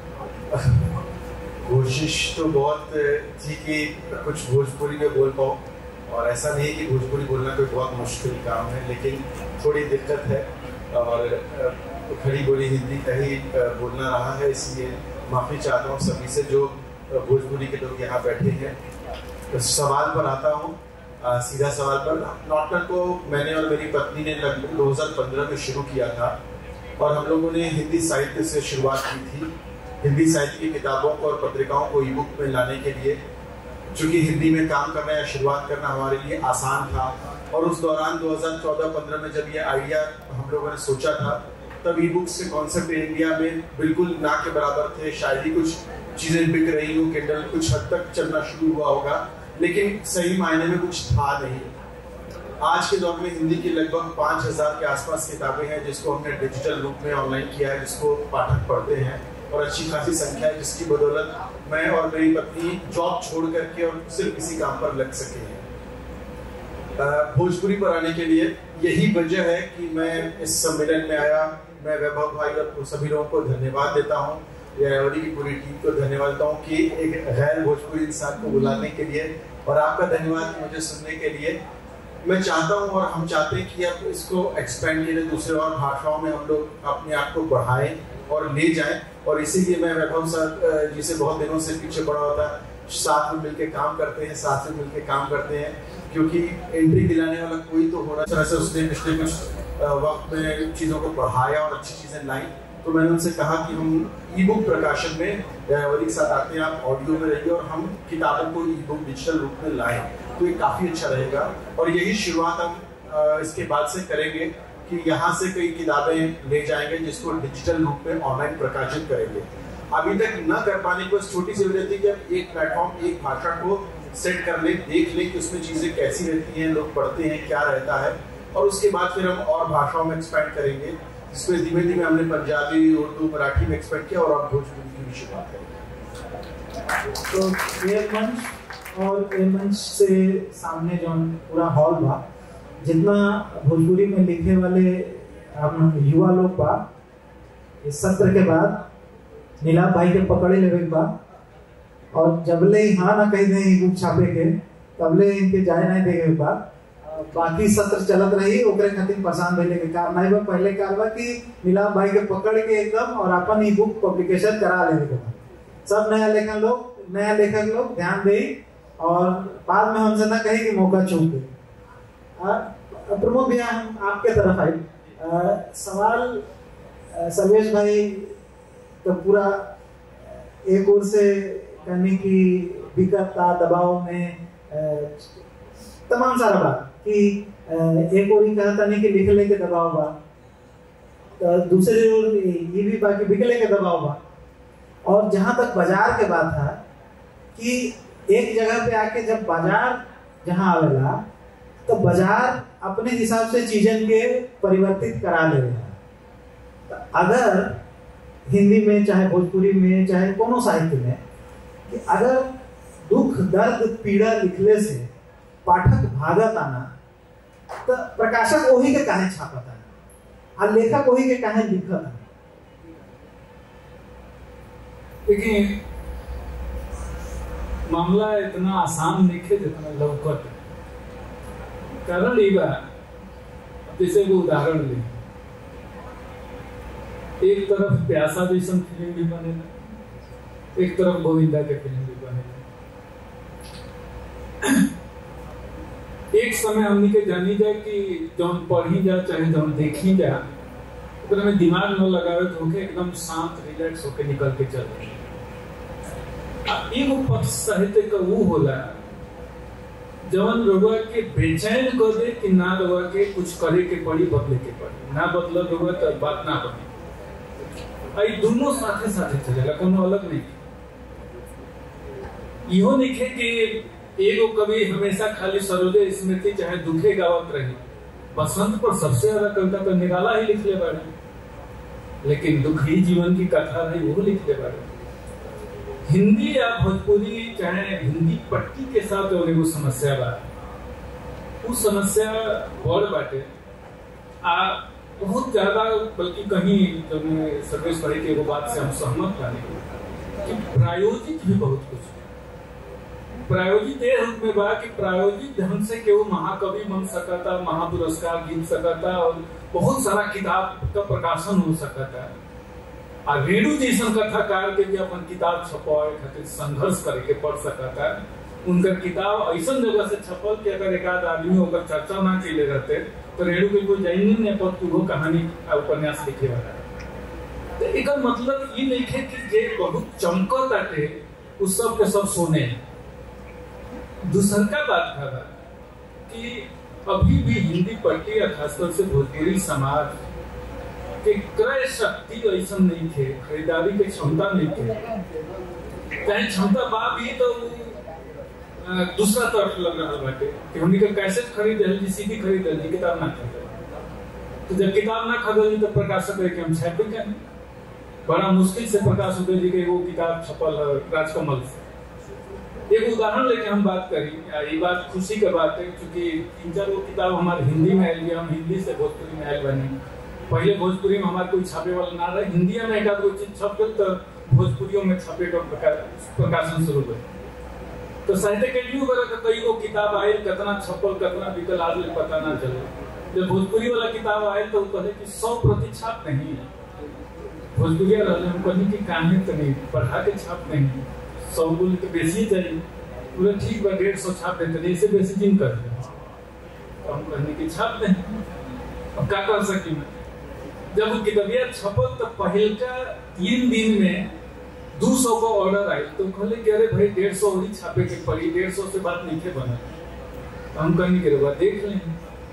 कोशिश तो बहुत थी कि कुछ भोजपुरी में बोल पाऊँ और ऐसा नहीं कि भोजपुरी बोलना कोई बहुत मुश्किल काम है लेकिन थोड़ी दिक्कत है और खड़ी बोली हिंदी का ही बोलना रहा है इसलिए माफ़ी चाहता हूँ सभी से जो भोजपुरी के लोग यहाँ बैठे हैं। तो सवाल पर आता हूँ सीधा सवाल पर। नॉटनल को मैंने और मेरी पत्नी ने लगभग दो हज़ार पंद्रह में शुरू किया था और हम लोगों ने हिंदी साहित्य से शुरुआत की थी। हिंदी साहित्य की किताबों को और पत्रिकाओं को ई बुक में लाने के लिए चूँकि हिंदी में काम करना या शुरुआत करना हमारे लिए आसान था और उस दौरान दो हज़ार चौदह पंद्रह में जब ये आइडिया हम लोगों ने सोचा था तब ई बुक्स के कॉन्सेप्ट इंडिया में बिल्कुल ना के बराबर थे। शायद ही कुछ चीज़ें बिक रही हो, किंडल कुछ हद तक चलना शुरू हुआ होगा लेकिन सही मायने में कुछ था नहीं। आज के दौर में हिंदी की लगभग पाँच हजार के आसपास किताबें हैं जिसको हमने डिजिटल रूप में ऑनलाइन किया है, जिसको पाठक पढ़ते हैं और अच्छी खासी संख्या है जिसकी बदौलत मैं और मेरी पत्नी जॉब छोड़ करके और सिर्फ इसी काम पर लग सके हैं। भोजपुरी पर आने के लिए यही वजह है कि मैं इस सम्मेलन में आया। मैं वैभव भाई और सभी लोगों को धन्यवाद देता हूँ, यावरी की पूरी टीम को धन्यवाद देता हूँ कि एक गैर भोजपुरी इंसान को बुलाने के लिए और आपका धन्यवाद मुझे सुनने के लिए। मैं चाहता हूँ और हम चाहते हैं कि आप इसको एक्सपेंड कीजिए, दूसरे और भाषाओं में हम लोग अपने आप को बढ़ाएं और ले जाएं और इसीलिए मैं वैभव सर जी से बहुत दिनों से पीछे पड़ा होता साथ में मिलकर काम करते हैं, साथ में मिलकर काम करते हैं, क्योंकि एंट्री दिलाने वाला कोई तो होना चाहिए। से उसने पिछले कुछ वक्त में चीज़ों को बढ़ाया और अच्छी चीज़ें लाई, तो मैंने उनसे कहा कि हम ई बुक प्रकाशन में ड्राइवरी के साथ आते हैं, आप ऑडियो में रहिए और हम किताबों को ई बुक डिजिटल रूप में लाएं, तो ये काफ़ी अच्छा रहेगा। और यही शुरुआत हम इसके बाद से करेंगे कि यहाँ से कई किताबें ले जाएंगे जिसको डिजिटल रूप में ऑनलाइन प्रकाशित करेंगे। अभी तक न कर पाने की छोटी सी वजह थी कि अब एक प्लेटफॉर्म, एक भाषा को सेट कर ले, देख ले कि उसमें चीज़ें कैसी रहती हैं, लोग पढ़ते हैं, क्या रहता है, और उसके बाद फिर हम और भाषाओं में एक्सपेंड करेंगे, जिसमें धीमे धीमे हमने पंजाबी, उर्दू, मराठी में एक्सपेंड किया और अब भोजपुरी की भी शुरुआत करेंगे। तो ये मंच और ये मंच से सामने जो पूरा हॉल बा, जितना भोजपुरी में लिखे वाले हम युवा लोग बा, इस सत्र के बाद नीलाम भाई के पकड़े लेवे के बाद और जबले हाँ ना कही दें बुक छापे के, तबले इनके जाए नहीं देवे के बाद बाकी सत्र चलत रही। ओकरे खातिर परेशान भेले के काम नहीं बा। पहले का बा कि नीलाम भाई के पकड़ के एकदम और अपन ई बुक पब्लिकेशन करा लेवे के बाद सब नया लेखक लोग नया लेखक लोग ध्यान दे और बाद में हमसे ना कहे कि मौका चूक गए। प्रमोद भैया, हम आपके तरफ आए सवाल। सर्वेश भाई तो पूरा एक ओर से कहने की विकटता, दबाव में तमाम सारा बात कि एक और ही कहता नहीं कि लिखले के दबाव बा, तो दूसरे ओर ये भी बाकी बिकले के दबाव बा। और जहां तक बाजार के बात है कि एक जगह पे आके जब बाजार जहां आवेला तो बाजार अपने हिसाब से चीजन के परिवर्तित करा लेगा। तो अगर हिंदी में चाहे भोजपुरी में चाहे कोनो साहित्य में कि अगर दुख, दर्द, पीड़ा लिखले से पाठक भागत आना, तो प्रकाशक वही के काहे छापत आना और लेखक वही के काहे लिखत आना। देखिए, मामला इतना आसान नहीं है जितना लौकत। कारण ये बा, जैसे वो उदाहरण ले, एक तरफ प्यासा जैसन फिल्म भी बनेला, एक तरफ गोविंदा के फिल्म भी बनेला। एक समय हमनी के जानी जाए कि जौन पढ़ी जा चाहे जौन देखी जा, ओकरा में दिमाग न लगावे तो होके एकदम शांत, रिलैक्स होके निकल के चले। एगो पक्ष साहित्य का वो होला जवन रउआ के बेचैन कर दे कि ना रउआ के कुछ करे के पड़ी, बदले के पड़ी, ना बदल रउआ तो बात ना बने। आई दोनों साथे साथे चलेला, कोनो अलग नहीं। इहो नहीं है कि एगो कवि हमेशा खाली सरोदे स्मृति चाहे दुखे गावत रही। बसंत पर सबसे ज्यादा कविता तो निराला ही लिख ले बारे, लेकिन दुखी जीवन की कथा रही वो लिख ले बारे। हिंदी या भोजपुरी चाहे हिंदी पट्टी के साथ एगो समस्या बा, वो समस्या बड़ बाटे आ बहुत ज्यादा, बल्कि कहीं जो सर्वेश भाई की एगो बात से हम सहमत बानी कि प्रायोजित भी बहुत कुछ प्रायोजित ये रूप में बा कि प्रायोजित ढंग से केवल महाकवि बन सकता, महापुरस्कार जीत सकता और बहुत सारा किताब का प्रकाशन हो सकता। आ रेणु जैसन कथाकार के भी अपन किताब छपाए खातिर संघर्ष करे के पड़ सकता। उनका किताब ऐसा जगह से छपल कि अगर एक आध आदमी होकर चर्चा ना कैले रहते तो रेणु के कोई जानी नहीं पड़ती वो कहानी उपन्यास लिखे वाला। तो एक मतलब ये नहीं है कि जे बहुत चमकत आते उस सब के सब सोने। दूसर का बात है कि अभी भी हिंदी पट्टी या खासतौर से भोजपुरी समाज के क्रय शक्ति ऐसा नहीं थे, खरीदारी के क्षमता नहीं थे। चाहे क्षमता बा भी तो दूसरा तरफ लग रहा बाटे कि हमनी के कैसेट खरीद ली, सीडी खरीद ली, किताब ना खरीद। तो जब किताब ना खरीदी तो प्रकाशक है कि हम छापे क्या नहीं, बड़ा मुश्किल से प्रकाश होते जी के वो किताब छपल राजकमल से। एक उदाहरण लेके हम बात करी, ये बात खुशी की बात है क्योंकि तीन चार वो किताब हमारे हिंदी में आयल गया, हम हिंदी से भोजपुरी में आयल बनी। पहले भोजपुरी में हमारे कोई छापे वाला ना रहे, हिंदी में एक आध कोई चीज छप गई तो भोजपुरियों में छापे का प्रकाशन शुरू हुए। तो साहित्य अकेडमी वगैरह कई को किताब आये, कितना छपल कितना बिकल आज पता ना चले। जब भोजपुरी वाला किताब आये तो कहे कि सौ प्रति छाप नहीं है, भोजपुरी हम कहीं की कहानी तो नहीं पढ़ा के छाप नहीं, सौ बोले तो बेसी चाहिए, बोले ठीक बा डेढ़ सौ छाप देते, इससे बेसी जिन कर तो हम कहने की छाप दें, अब क्या कर सकी मैं। जब वो किताबिया छपल तो पहल का तीन दिन में दो सौ का ऑर्डर आई, तो कहले कि अरे भाई डेढ़ सौ ही छापे के पड़ी, डेढ़ सौ से बात नहीं के बना, तो हम कहने के बाद देख लें।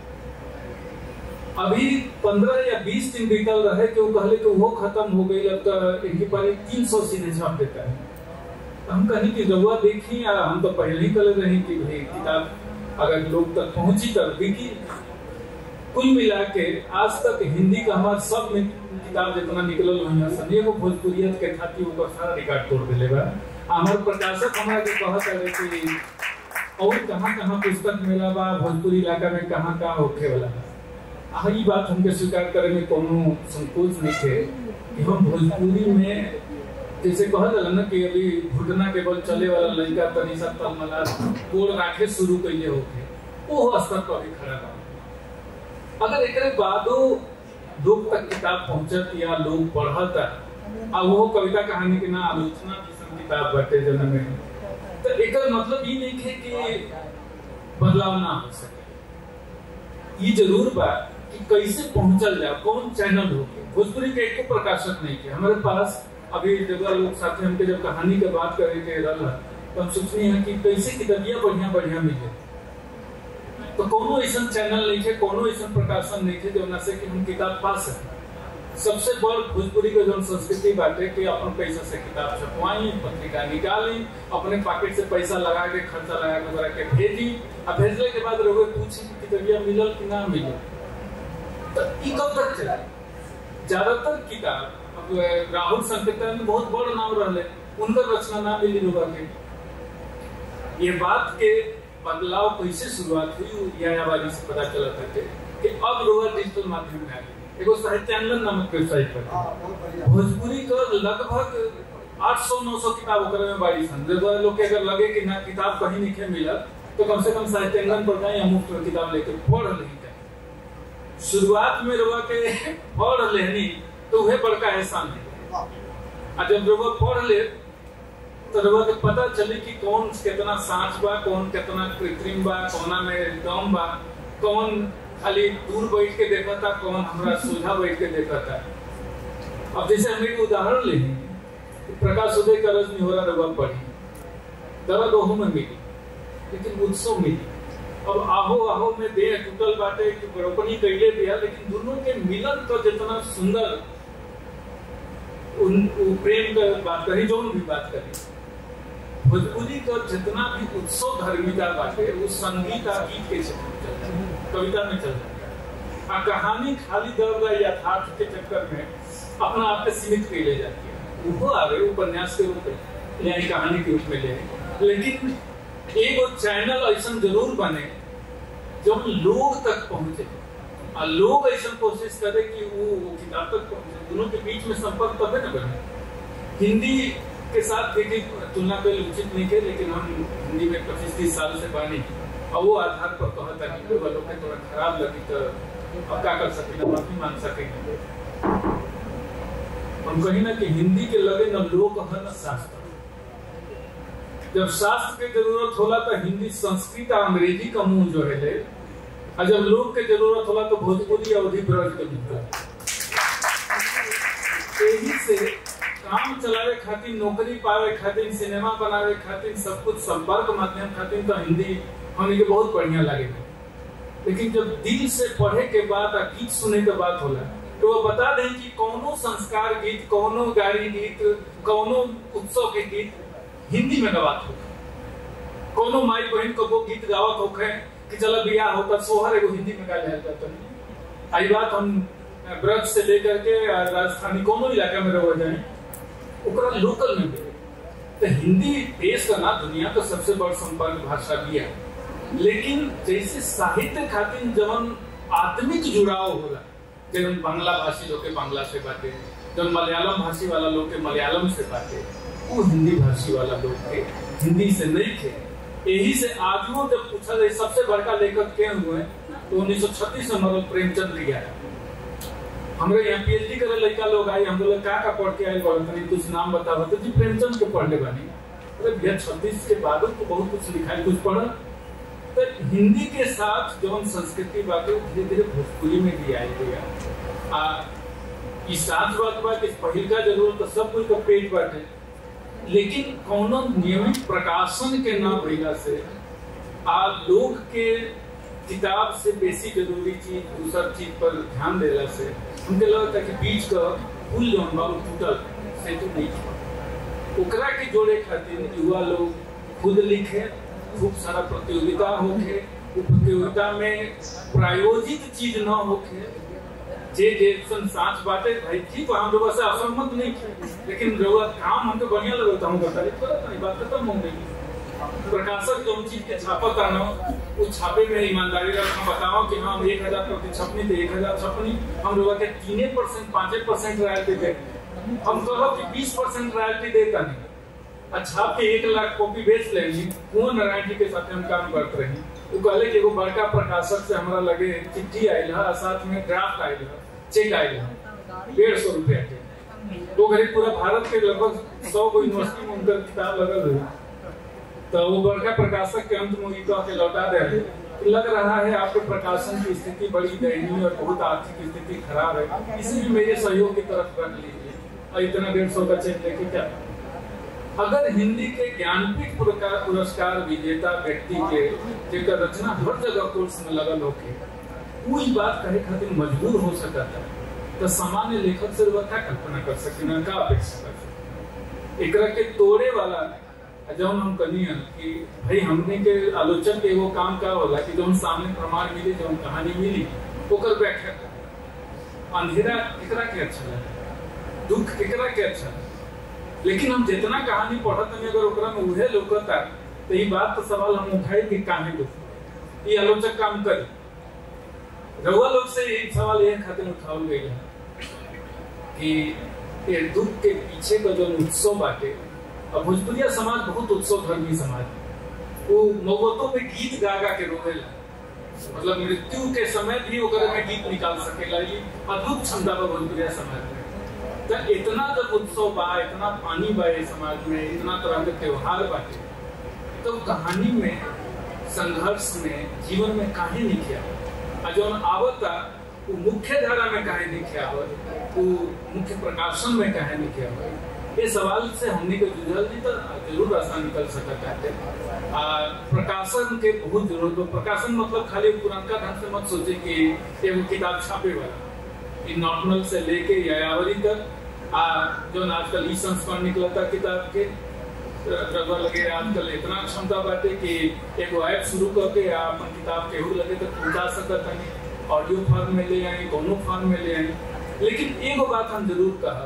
अभी पंद्रह या बीस दिन बीतल रहे कि वो कहले कि वो खत्म हो गई, अब तो इनकी पारी तीन सौ सीधे छाप देता है। तो हम कहने की रउआ देखी, हम तो पहले ही कह रहे कि भाई किताब अगर लोग तक पहुंची तब बिकी। कुल मिला के आज तक हिंदी का हमारे सब में किताब जितना निकलल हुई सभी को भोजपुरियत के खातिर ऊपर सारा रिकॉर्ड तोड़ दिले बा। हमारे प्रकाशक हमारे के कहत है कि और कहाँ कहाँ पुस्तक मिला बा, भोजपुरी इलाका में कहाँ कहाँ होखे वाला बा। हाँ, ये बात हमके स्वीकार करे में कोनो संकोच नहीं थे कि हम भोजपुरी में जैसे कहल जाला ना कि अभी घुटना के बल चले वाला लड़का तनी सा तलमला गोड़ राखे शुरू कइले होके वो स्तर पर भी खड़ा बा। अगर एक बादो लोग तक किताब पहुंचत या लोग पढ़त आ वो कविता कहानी के ना आलोचना किस्म किताब बाटे जन में, तो एक मतलब ये नहीं है कि बदलाव ना हो सके। ये जरूर बा कि कैसे पहुंचल जाए, कौन चैनल हो। भोजपुरी के एक प्रकाशक नहीं के हमारे पास अभी जब लोग साथी हमके जब कहानी के बात करे के रहा तो हम सोचनी है कि कैसे किताबियां बढ़िया बढ़िया मिले, तो कोनो ऐसा चैनल नहीं है, कोनो ऐसा प्रकाशन नहीं है जो से कि हम किताब पा सके। सबसे बड़ भोजपुरी के जो संस्कृति बाटे कि अपन पैसा से किताब छपवाई, पत्रिका निकाली, अपने पॉकेट से पैसा लगा के खर्चा लगा के के भेजी, और भेजने के बाद लोग पूछे कि किताबियां मिलल कि ना मिलल। तो ई कब तक चला? ज्यादातर किताब राहुल संकीर्तन में बहुत बड़ नाम रहे, उनकर रचना ना मिली लोग के। ये बात के बदलाव कैसे शुरुआत हुई या आबादी से पता चला था कि अब लोग डिजिटल माध्यम में आ गए। एगो साहित्यांगन नामक वेबसाइट पर भोजपुरी का लगभग आठ सौ नौ सौ किताब ओकरे में बाड़ी सन। जब लोग के अगर लगे कि ना किताब कहीं नहीं मिला तो कम से कम साहित्यांगन पर जाए या मुफ्त में किताब लेकर पढ़ लेनी चाहिए। शुरुआत में रुआ के पढ़ लेनी तो वह बड़का एहसान है, और जब रुआ पढ़ ले तो रुआ के पता चले कि कौन कितना सांच बा, कौन कितना कृत्रिम बा, कौना में दम बा, कौन खाली दूर बैठ के देखा था, कौन हमरा सोझा बैठ के देखा था। अब जैसे हम एक उदाहरण ले प्रकाश उदय का रजनी हो रहा रुआ पढ़ी, दर्द ओहू में मिली लेकिन उत्सव मिली। अब आहो आहो में देह टूटल बाटे कि रोपनी कैले दिया, लेकिन दोनों के मिलन तो जितना सुंदर उन प्रेम का बात करी, जो भी बात करी, भोजपुरी का जितना भी उत्सव धर्मिता बाटे उस संगीत और गीत के क्षेत्र में कविता में चल जाता है। कहानी खाली दर्द यथार्थ के चक्कर में अपना आप पे सीमित कर ले जाती है। वो आ गए उपन्यास के रूप में यानी कहानी के रूप में ले, लेकिन एक चैनल ऐसा जरूर बने जो लोग तक पहुंचे और लोग ऐसा कोशिश करे कि वो, वो किताब तक पहुंचे। दोनों के बीच में संपर्क तब न बने। हिंदी के साथ देखिए तुलना पे उचित नहीं है, लेकिन हम हिंदी में पच्चीस तीस साल से बने और वो आधार पर कहता है कि लोग के थोड़ा खराब लगी तो अब क्या कर सकेंगे, माफी मांग सकेंगे। हम कहीं ना कि हिंदी के लगे न लोग है न शास्त्र। जब शास्त्र की जरूरत होला तो हिंदी संस्कृत और अंग्रेजी का मुंह जो है ले, और जब लोग के जरूरत होला तो भोजपुरी अवधि ब्रज के मुंह। यही से काम चलावे खातिर, नौकरी पावे खातिर, सिनेमा बनावे खातिर, सब कुछ संपर्क माध्यम खातिर तो हिंदी हमें के बहुत बढ़िया लगेगा। लेकिन जब दिल से पढ़े के बाद और गीत सुने के बाद होला तो वो बता दें कि कौनो संस्कार गीत, कौनो गाड़ी गीत, कौनो उत्सव के गीत हिंदी में गवात हो, कोनो माई बहन को वो गीत गावत होखे कि चला बियाह होता सोहर एगो हिंदी में गाया जाता है। आई बात हम ब्रज से लेकर के राजस्थानी कोनो इलाका में रह जाए ओकरा लोकल में भी तो हिंदी देश का ना दुनिया का सबसे बड़ संपर्क भाषा भी है। लेकिन जैसे साहित्य खातिर जवन आत्मिक जुड़ाव होला, जब बांग्ला भाषी लोग के बांग्ला से बातें, जब मलयालम भाषी वाला लोग के मलयालम से बातें, वो हिंदी भाषी वाला लोग के हिंदी से नहीं थे। यही से आजो जब पूछा जाए सबसे बड़का लेखक क्या हुए तो उन्नीस सौ छत्तीस में मरल प्रेमचंद लिया। हमारे यहाँ पीएचडी करे लड़का लोग आए, हम लोग का का पढ़ के आए, बोलते कुछ नाम बताओ तो जी प्रेमचंद के पढ़ने बनी। अरे भैया छत्तीस के बाद तो बहुत कुछ लिखा है, कुछ पढ़ा। तो हिंदी के साथ जौन संस्कृति बाटे धीरे धीरे भोजपुरी में भी आई गया। आ ई साथ बात बा कि पहिल का जरूरत तो सब कोई का पेट बाटे, लेकिन कौनो नियमित प्रकाशन के ना भइला से आ लोग के किताब से बेसी जरूरी चीज दूसर चीज पर ध्यान देला से उनके लगता है कि बीच का पुल जौन बा टूटल से तो नहीं। ओकरा के जोड़े खातिर युवा लोग खुद लिखे, खूब सारा प्रतियोगिता होके, प्रतियोगिता में प्रायोजित चीज न होके, जे जे साच बाटे भाई ठीक हम लोग से असहमत नहीं थे, लेकिन जरूरत काम हमको बढ़िया लगता हूँ बता नहीं बात खत्म हो गई। प्रकाशक जो चीज के छापत आना उस छापे में ईमानदारी रखना, बताओ कि हम एक हजार प्रति छपनी तो एक हजार छपनी हम लोग के तीन परसेंट पांच परसेंट रॉयल्टी दे, हम कहो कि बीस परसेंट रॉयल्टी देता नहीं। अच्छा के एक लाख कॉपी बेच लेंगे, कुंवर नारायण जी के साथ हम काम करते रही। वो कहले कि एगो बड़का प्रकाशक से हमारा लगे चिट्ठी आयल है, साथ में ड्राफ्ट आयल है, चेक आयल है डेढ़ सौ रुपया के। तो गरीब पूरा भारत के लगभग सौ गो यूनिवर्सिटी में उनका किताब लगल हुई, तो वो बड़का प्रकाशक के अंत में कह के लौटा दे रहे। लग रहा है आपके प्रकाशन की स्थिति बड़ी दयनीय और बहुत आर्थिक स्थिति खराब है, इसलिए मेरे सहयोग की तरफ रख लीजिए और इतना डेढ़ सौ का चेक लेके क्या। अगर हिंदी के ज्ञानपीठ पुरस्कार विजेता व्यक्ति के जेकर रचना हर जगह कोर्स में लगल होके कोई बात कहे खातिर मजबूर हो सकता है, तो सामान्य लेखक से वह क्या कल्पना कर सके ना का अपेक्षा कर सके। एकरा के तोड़े वाला जब हम कही कि भाई हमने के आलोचन के वो काम का होला कि जो सामने प्रमाण मिली, जो कहानी मिली ओकर व्याख्या कर। अंधेरा एकरा के अच्छा लगे, दुख एकरा के अच्छा लगे, लेकिन हम जितना कहानी पढ़त नहीं अगर ओकरा में उहे लोकता तो ये बात तो सवाल हम उठाए कि काहे दुख ये आलोचक काम करे। रउआ लोग से एक सवाल ये खातिर उठावल गई है कि ये दुख के पीछे का जो उत्सव बाटे, अब भोजपुरिया समाज बहुत उत्सव धर्मी समाज, वो मौतों में गीत गा गा के रोवेला, मतलब मृत्यु के समय भी ओकरा में गीत निकाल सकेला, ये अद्भुत क्षमता बा भोजपुरिया समाज में। तो इतना जब उत्सव बा, इतना पानी बा समाज में, इतना तरह के त्योहार बाटे, तो कहानी में संघर्ष में जीवन में काहे नहीं किया जो आवता वो मुख्य धारा में काहे नहीं किया हो, वो मुख्य प्रकाशन में काहे नहीं किया हो। ये सवाल से हमने को जुझल नहीं तो जरूर रास्ता निकल सकता है। प्रकाशन के बहुत जरूरत हो। प्रकाशन मतलब खाली पुरानका ढंग से मत सोचे कि एगो किताब छापे वाला, नॉर्मल से लेके यायावरी तक आ जो आजकल ई संस्करण निकलता किताब के रगवा लगे आजकल इतना क्षमता बाटे कि एगो ऐप शुरू करके अपन किताब केहू लगे तक पहुंचा सकता नहीं, ऑडियो फॉर्म में ले आई, दोनों फॉर्म में ले आई। लेकिन एगो बात हम जरूर कहा,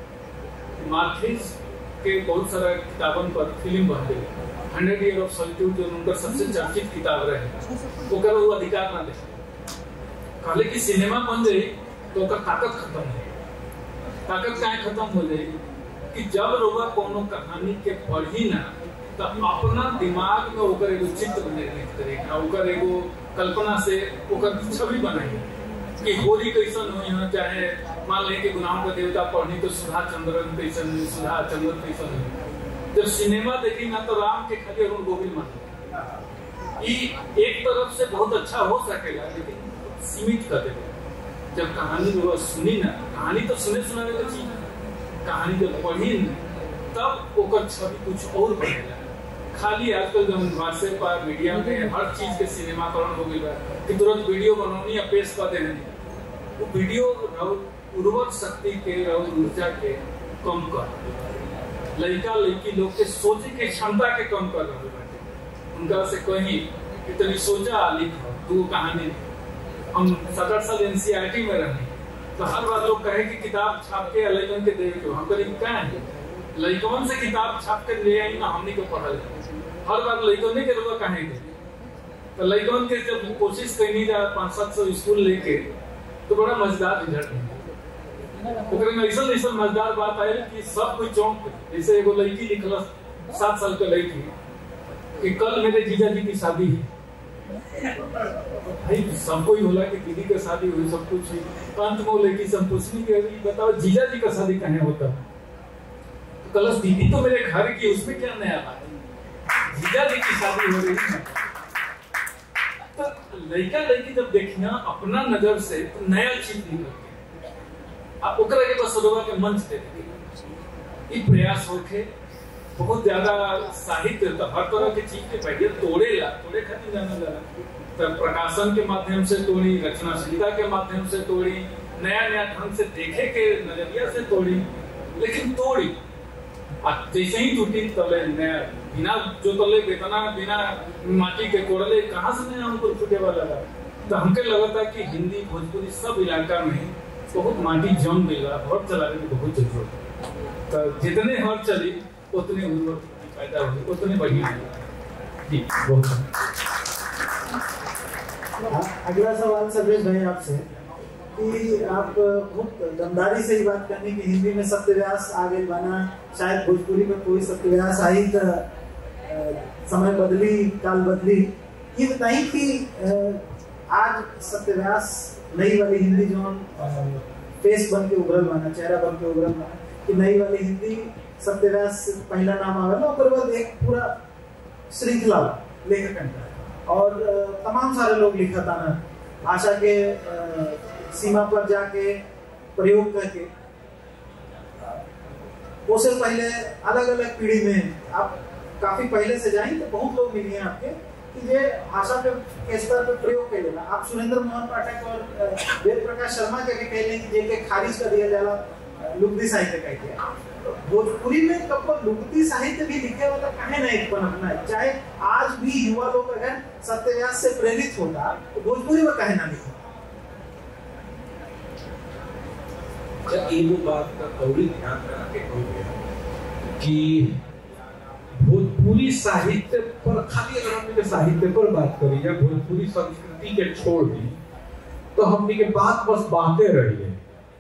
मार्केस के बहुत सारा किताबन पर फिल्म बन गई, हंड्रेड ईयर ऑफ सॉलिट्यूड जो उनका सबसे चर्चित किताब रहे, वो कर वो अधिकार ना दे, कहले कि सिनेमा बन जाए तो ओकर ताकत खत्म हो। ताकत काहे खत्म हो जाएगी कि जब रोगा कोनो कहानी के पढ़ी ना तो अपना दिमाग में ओकर एगो चित्र निर्मित करेगा, ओकर एगो कल्पना से ओकर छवि बनाएगी कि होली कैसन हो, यहाँ चाहे मान लें कि गुनाहों का देवता पढ़नी तो सुधा चंद्रन कैसन, सुधा चंद्रन कैसन हो। जब सिनेमा देखी ना तो राम के खाली अरुण गोविल मान एक तरफ से बहुत अच्छा हो सकेगा, लेकिन सीमित कर देगा। जब कहानी वो सुनी ना, कहानी तो सुने सुनाने की चीज, कहानी जब पढ़ी ना तब ओकर छवि कुछ और बनेगा। खाली आजकल जो व्हाट्सएप पर मीडिया में हर चीज के सिनेमाकरण हो गया कि तुरंत वीडियो बनौनी या पेश कर देने, वो वीडियो उर्वरक शक्ति के और ऊर्जा के कम कर, लड़का लड़की लोग के सोचे के क्षमता के कम कर रहे बाटे। उनका से कहीं इतनी सोचा लिखो तू कहानी। हम सत्रह साल एनसीईआरटी में रहे तो हर बार लोग कहे कि किताब छाप के लड़कन के दे के, हम कहीं क्या है लड़कन से किताब छाप के ले आई ना, हमने को पढ़ल हर बार लड़कन के रुआ कहे के, तो लड़कन के जब कोशिश करनी जा पाँच सात सौ स्कूल लेके तो बड़ा मजेदार रिजल्ट है। में ऐसा ऐसा मजेदार बात आये कि सब कोई चौंक, जैसे एगो लड़की लिखल सात साल का लड़की कि कल मेरे जीजा जी की शादी है। भाई सबको ही होला कि दीदी का शादी हुई, सब कुछ हुई, अंत में लड़की सब पूछनी कि बताओ जीजा जी का शादी कहाँ होता है, तो कल दीदी तो मेरे घर की, उसमें क्या नया बात है। जीजा जी की शादी हो रही है तो लड़का लड़की जब देखिया अपना नजर से तो नया चीज निकल आप ओकरा के बसोदवा के मंच दे ई प्रयास होके बहुत ज्यादा साहित्य तो हर तरह की चीज के पहले तोड़े ला तोड़े खातिर जाना जाला तो प्रकाशन के माध्यम से तोड़ी, रचनाशीलता के माध्यम से तोड़ी, नया नया ढंग से देखे के नजरिया से तोड़ी, लेकिन तोड़ी जैसे ही टूटी तले नया बिना जो तले बेतना बिना माटी के कोड़ले कहाँ से नया हमको टूटे वाला लगा। तो हमके लगा था कि हिंदी भोजपुरी सब इलाका में बहुत माटी जम गई हर चलाने की बहुत जरूरत है। तो जितने हर चली उतने उर्वरक पैदा हुई उतने बढ़िया जी। बहुत अगला सवाल सर्वेश भाई आपसे कि आप बहुत दमदारी से ही बात करने की हिंदी में सत्यव्यास आगे बना, शायद भोजपुरी में कोई सत्यव्यास आई तो समय बदली काल बदली। ये बताइए कि आज सत्यव्यास नई वाली हिंदी जो फेस बन के उभरल बना, चेहरा बन के उभरल बना कि नई वाली हिंदी सत्यव्यास पहला नाम आवेला और बाद एक पूरा श्रृंखला लेखक और तमाम सारे लोग लिखा था ना भाषा के सीमा पर जाके प्रयोग करके। उससे पहले अलग अलग पीढ़ी में आप काफी पहले से जाएं तो बहुत लोग मिले हैं आपके कि ये भाषा पे के स्तर पे प्रयोग कर लेना। आप सुरेंद्र मोहन पाठक और वेद प्रकाश शर्मा के भी कहले कि जेके खारिज कर दिया जाला लुगदी साहित्य कह के। भोजपुरी में कब लुगदी साहित्य भी लिखे वाला कहे नहीं बनना है। चाहे आज भी युवा लोग अगर सत्यव्यास से प्रेरित होता तो भोजपुरी में कहे ना लिखा। एगो बात का कौड़ी ध्यान रखे कि भोजपुरी साहित्य पर खाली अगर हमने साहित्य पर बात करी या भोजपुरी संस्कृति के छोड़ दी तो हमने के बात बस बातें रही है।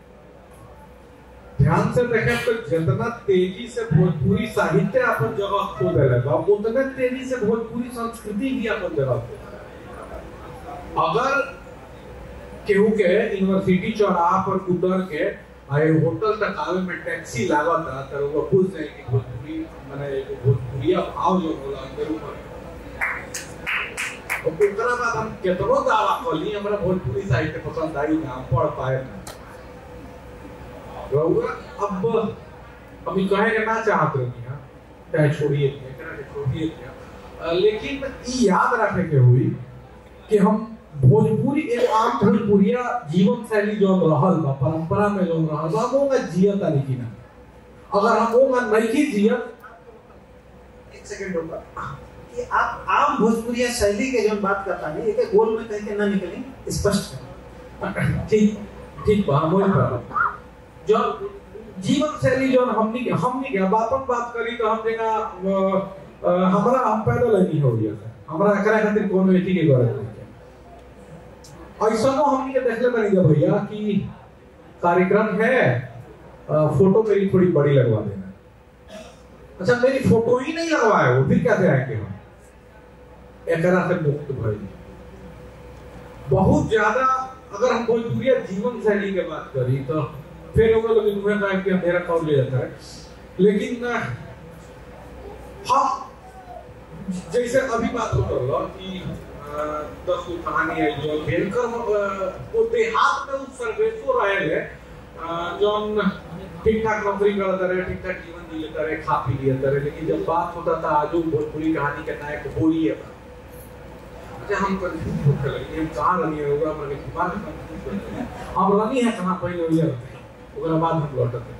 ध्यान से देखें तो जितना तेजी से भोजपुरी साहित्य अपन जगह खो दे रहा है उतने तेजी से भोजपुरी संस्कृति भी अपन जगह खो। अगर केहू के यूनिवर्सिटी चौराहा पर उतर के आए होटल तक आवे में टैक्सी लागत था तो वो पूछ रहे कि भोजपुरी माने भोजपुरिया भाव जो होला अंदर ऊपर और ओकरा बाद हम केतनो दावा कली हमरा भोजपुरी साहित्य पसंद आई ना पढ़ पाए ना रहुआ। अब अभी कहे के ना चाहत रही हां चाहे छोड़िए एकरा के छोड़िए क्या, लेकिन ई याद रखे के हुई कि हम भोजपुरी एक आम भोजपुरिया जीवन शैली जो रहल बा परंपरा में जो रहल बा वो का जियत आनी की ना। अगर हम वो नहीं जियत एक सेकंड रुका कि आप आम भोजपुरिया शैली के जो बात करता नहीं एक गोल में कह के ना निकलें स्पष्ट ठीक ठीक बा बोल पर जो जीवन शैली जो हमनी के हमनी के बातन बात करी तो हम देगा हमरा हम पैदल नहीं हो गया हमरा एकरा खातिर कोनो एथी के गरज नहीं ऐसा नो हमनी के देखले बनी जब भैया कि कार्यक्रम है फोटो मेरी थोड़ी बड़ी लगवा देना। अच्छा मेरी फोटो ही नहीं लगवाए वो फिर कैसे आएंगे हम एकरा से मुक्त भाई। बहुत ज्यादा अगर हम भोजपुरिया जीवन शैली के बात करी तो फिर लोग लोग इन्हें कहा कि अंधेरा कौन ले जाता है, लेकिन हम जैसे अभी बात हो रहा कि दस को कहानी है जो भेलकर वो देहात में उस सर्वेसो रहे हैं जो ठीक ठाक नौकरी करता रहे ठीक ठाक जीवन जी लेता रहे खा पी लेता रहे, लेकिन जब बात होता था आजू भोजपुरी कहानी के नायक होली है अच्छा हम कंफ्यूज होते लगे हम कहाँ रही है होगा हमारे दिमाग में कंफ्यूज होते हैं हम रही है कहाँ पहले हुई है उसके बाद हम लौटते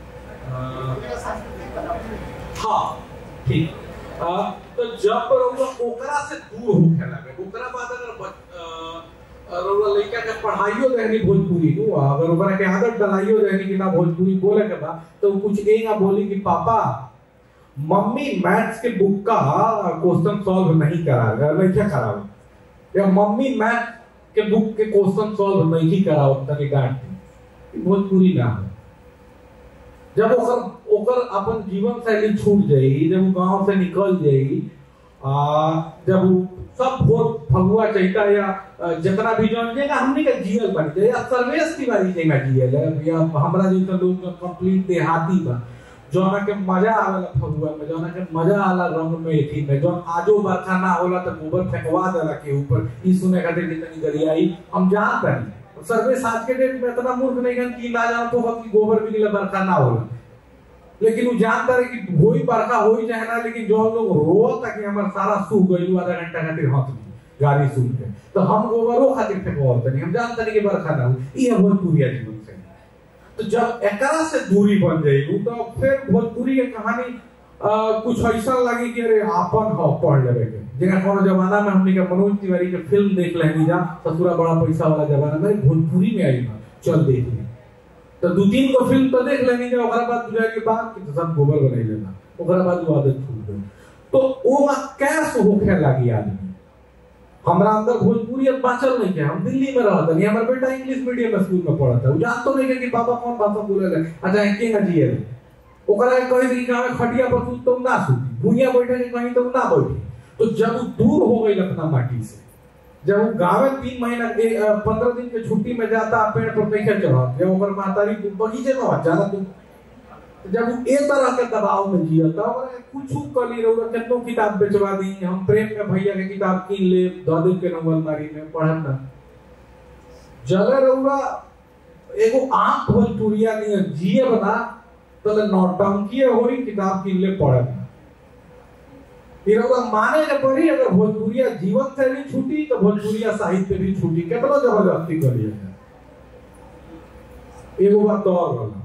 हाँ ठीक तो जब रउआ ओकरा से दूर हो खेला में ओकरा बाद अगर रउआ लइका के पढ़ाइयो देनी भोजपुरी नु अगर ओकरा के आदत डलाइयो देनी कि ना भोजपुरी बोले के बा तो कुछ एगा बोली कि पापा मम्मी मैथ्स के बुक का क्वेश्चन सॉल्व नहीं करा नहीं क्या कराओ या मम्मी मैथ के बुक के क्वेश्चन सॉल्व नहीं कराओ तनी डांट भोजपुरी ना हो। जब ओकर ओकर अपन जीवन शैली छूट जाई जब वो गांव से निकल जाई आ जब वो सब भोर फगुआ चैता या जितना भी जन जेगा हमनी के जीएल बन जाए या सर्वेश तिवारी जेगा जीएल या हमरा जैसा लोग कंप्लीट देहाती बा जोना के मजा आवेला फगुआ में, जोना के मजा आला रंग में एथी में, जोन आजो बरखा ना होला तो गोबर फेंकवा देला के ऊपर, ई सुने खातिर कितनी गरियाई हम जानत नहीं। सर्वे आज के डेट में इतना मूर्ख नहीं गन कि ना जान तो कि गोबर भी बरखा ना होला, लेकिन वो जानता रहे कि होई बरखा होई चाहे ना, लेकिन जो हम लोग रोता कि हमार सारा सूख गइल आधा घंटा खातिर हाथ गाड़ी सुन के, तो हम गोबरो खातिर फेंकवाते नहीं, हम जानते नहीं कि बरखा ना हो। ये भोजपुरी जीवन से तो जब एकरा से दूरी बन जाएगी तो फिर भोजपुरी के कहानी आ, कुछ ऐसा लगे कि अरे आपन हो पढ़ लेवे के, जेका कोनो जमाना में हमनी के मनोज तिवारी के फिल्म देख लेनी जा, ससुरा बड़ा पैसा वाला जमाना में भोजपुरी में आई ना, चल देख ली तो दो तीन को फिल्म तो देख लेनी जा, ओकरा बाद बुझा के बात कि तो सब गोबर बनाई लेना, ओकरा बाद वो आदत छूट गई। तो ओ कैसे होखे लगी आदमी, हमरा अंदर भोजपुरी अब बाचल नहीं है। हम दिल्ली में रहता नहीं, हमारा बेटा इंग्लिश मीडियम स्कूल में पढ़ा था, वो जान तो नहीं है कि बाबा कौन भाषा बोले ले, अच्छा के ना जिए ओकरा कहे कि गांव में खटिया पर सूत तो ना सूती, भुइया बैठे के कहीं तो ना बैठी। तो जब वो दूर हो गई अपना माटी से, जब वो गांव में तीन महीना पंद्रह दिन के छुट्टी में जाता पेड़ पर नहीं चढ़ा, जब ओकर मातारी बगीचे में जाना, तो जब वो ए तरह के दबाव में जियता कुछ कली रहो कितनो किताब बेचवा दी, हम प्रेम में भैया के किताब कीन ले दादू के नवल मारी में पढ़न ना जगह रहुआ एगो आम भोजपुरिया नहीं जिए बना तो ले नौटंकी होई किताब कीन ले पढ़न फिर रहुआ माने के पड़ी, अगर भोजपुरिया जीवन से भी छूटी तो भोजपुरिया साहित्य भी छूटी, कितना जबरदस्ती करिए। एगो बात तो और वाला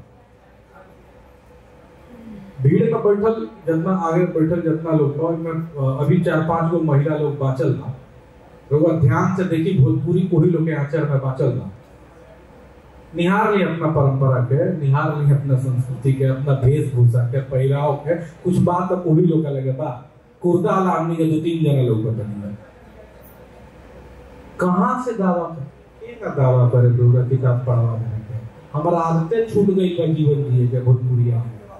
भीड़ में बैठल जितना आगे बैठल जितना लोग में अभी चार पांच गो महिला लोग बाचल था, लोग ध्यान से देखी भोजपुरी कोही लोग के आचर में बाचल था, निहार ली अपना परंपरा के, निहार ली अपना संस्कृति के, अपना वेशभूषा के, पहराव के, कुछ बात तो कोही लोग का लगे बा कुर्ता वाला आदमी के दो तीन जना लोग बता कहाँ से दावा कर का दावा करे दूसरा किताब पढ़वा देने, हमारा आदतें छूट गई का जीवन जिए के भोजपुरिया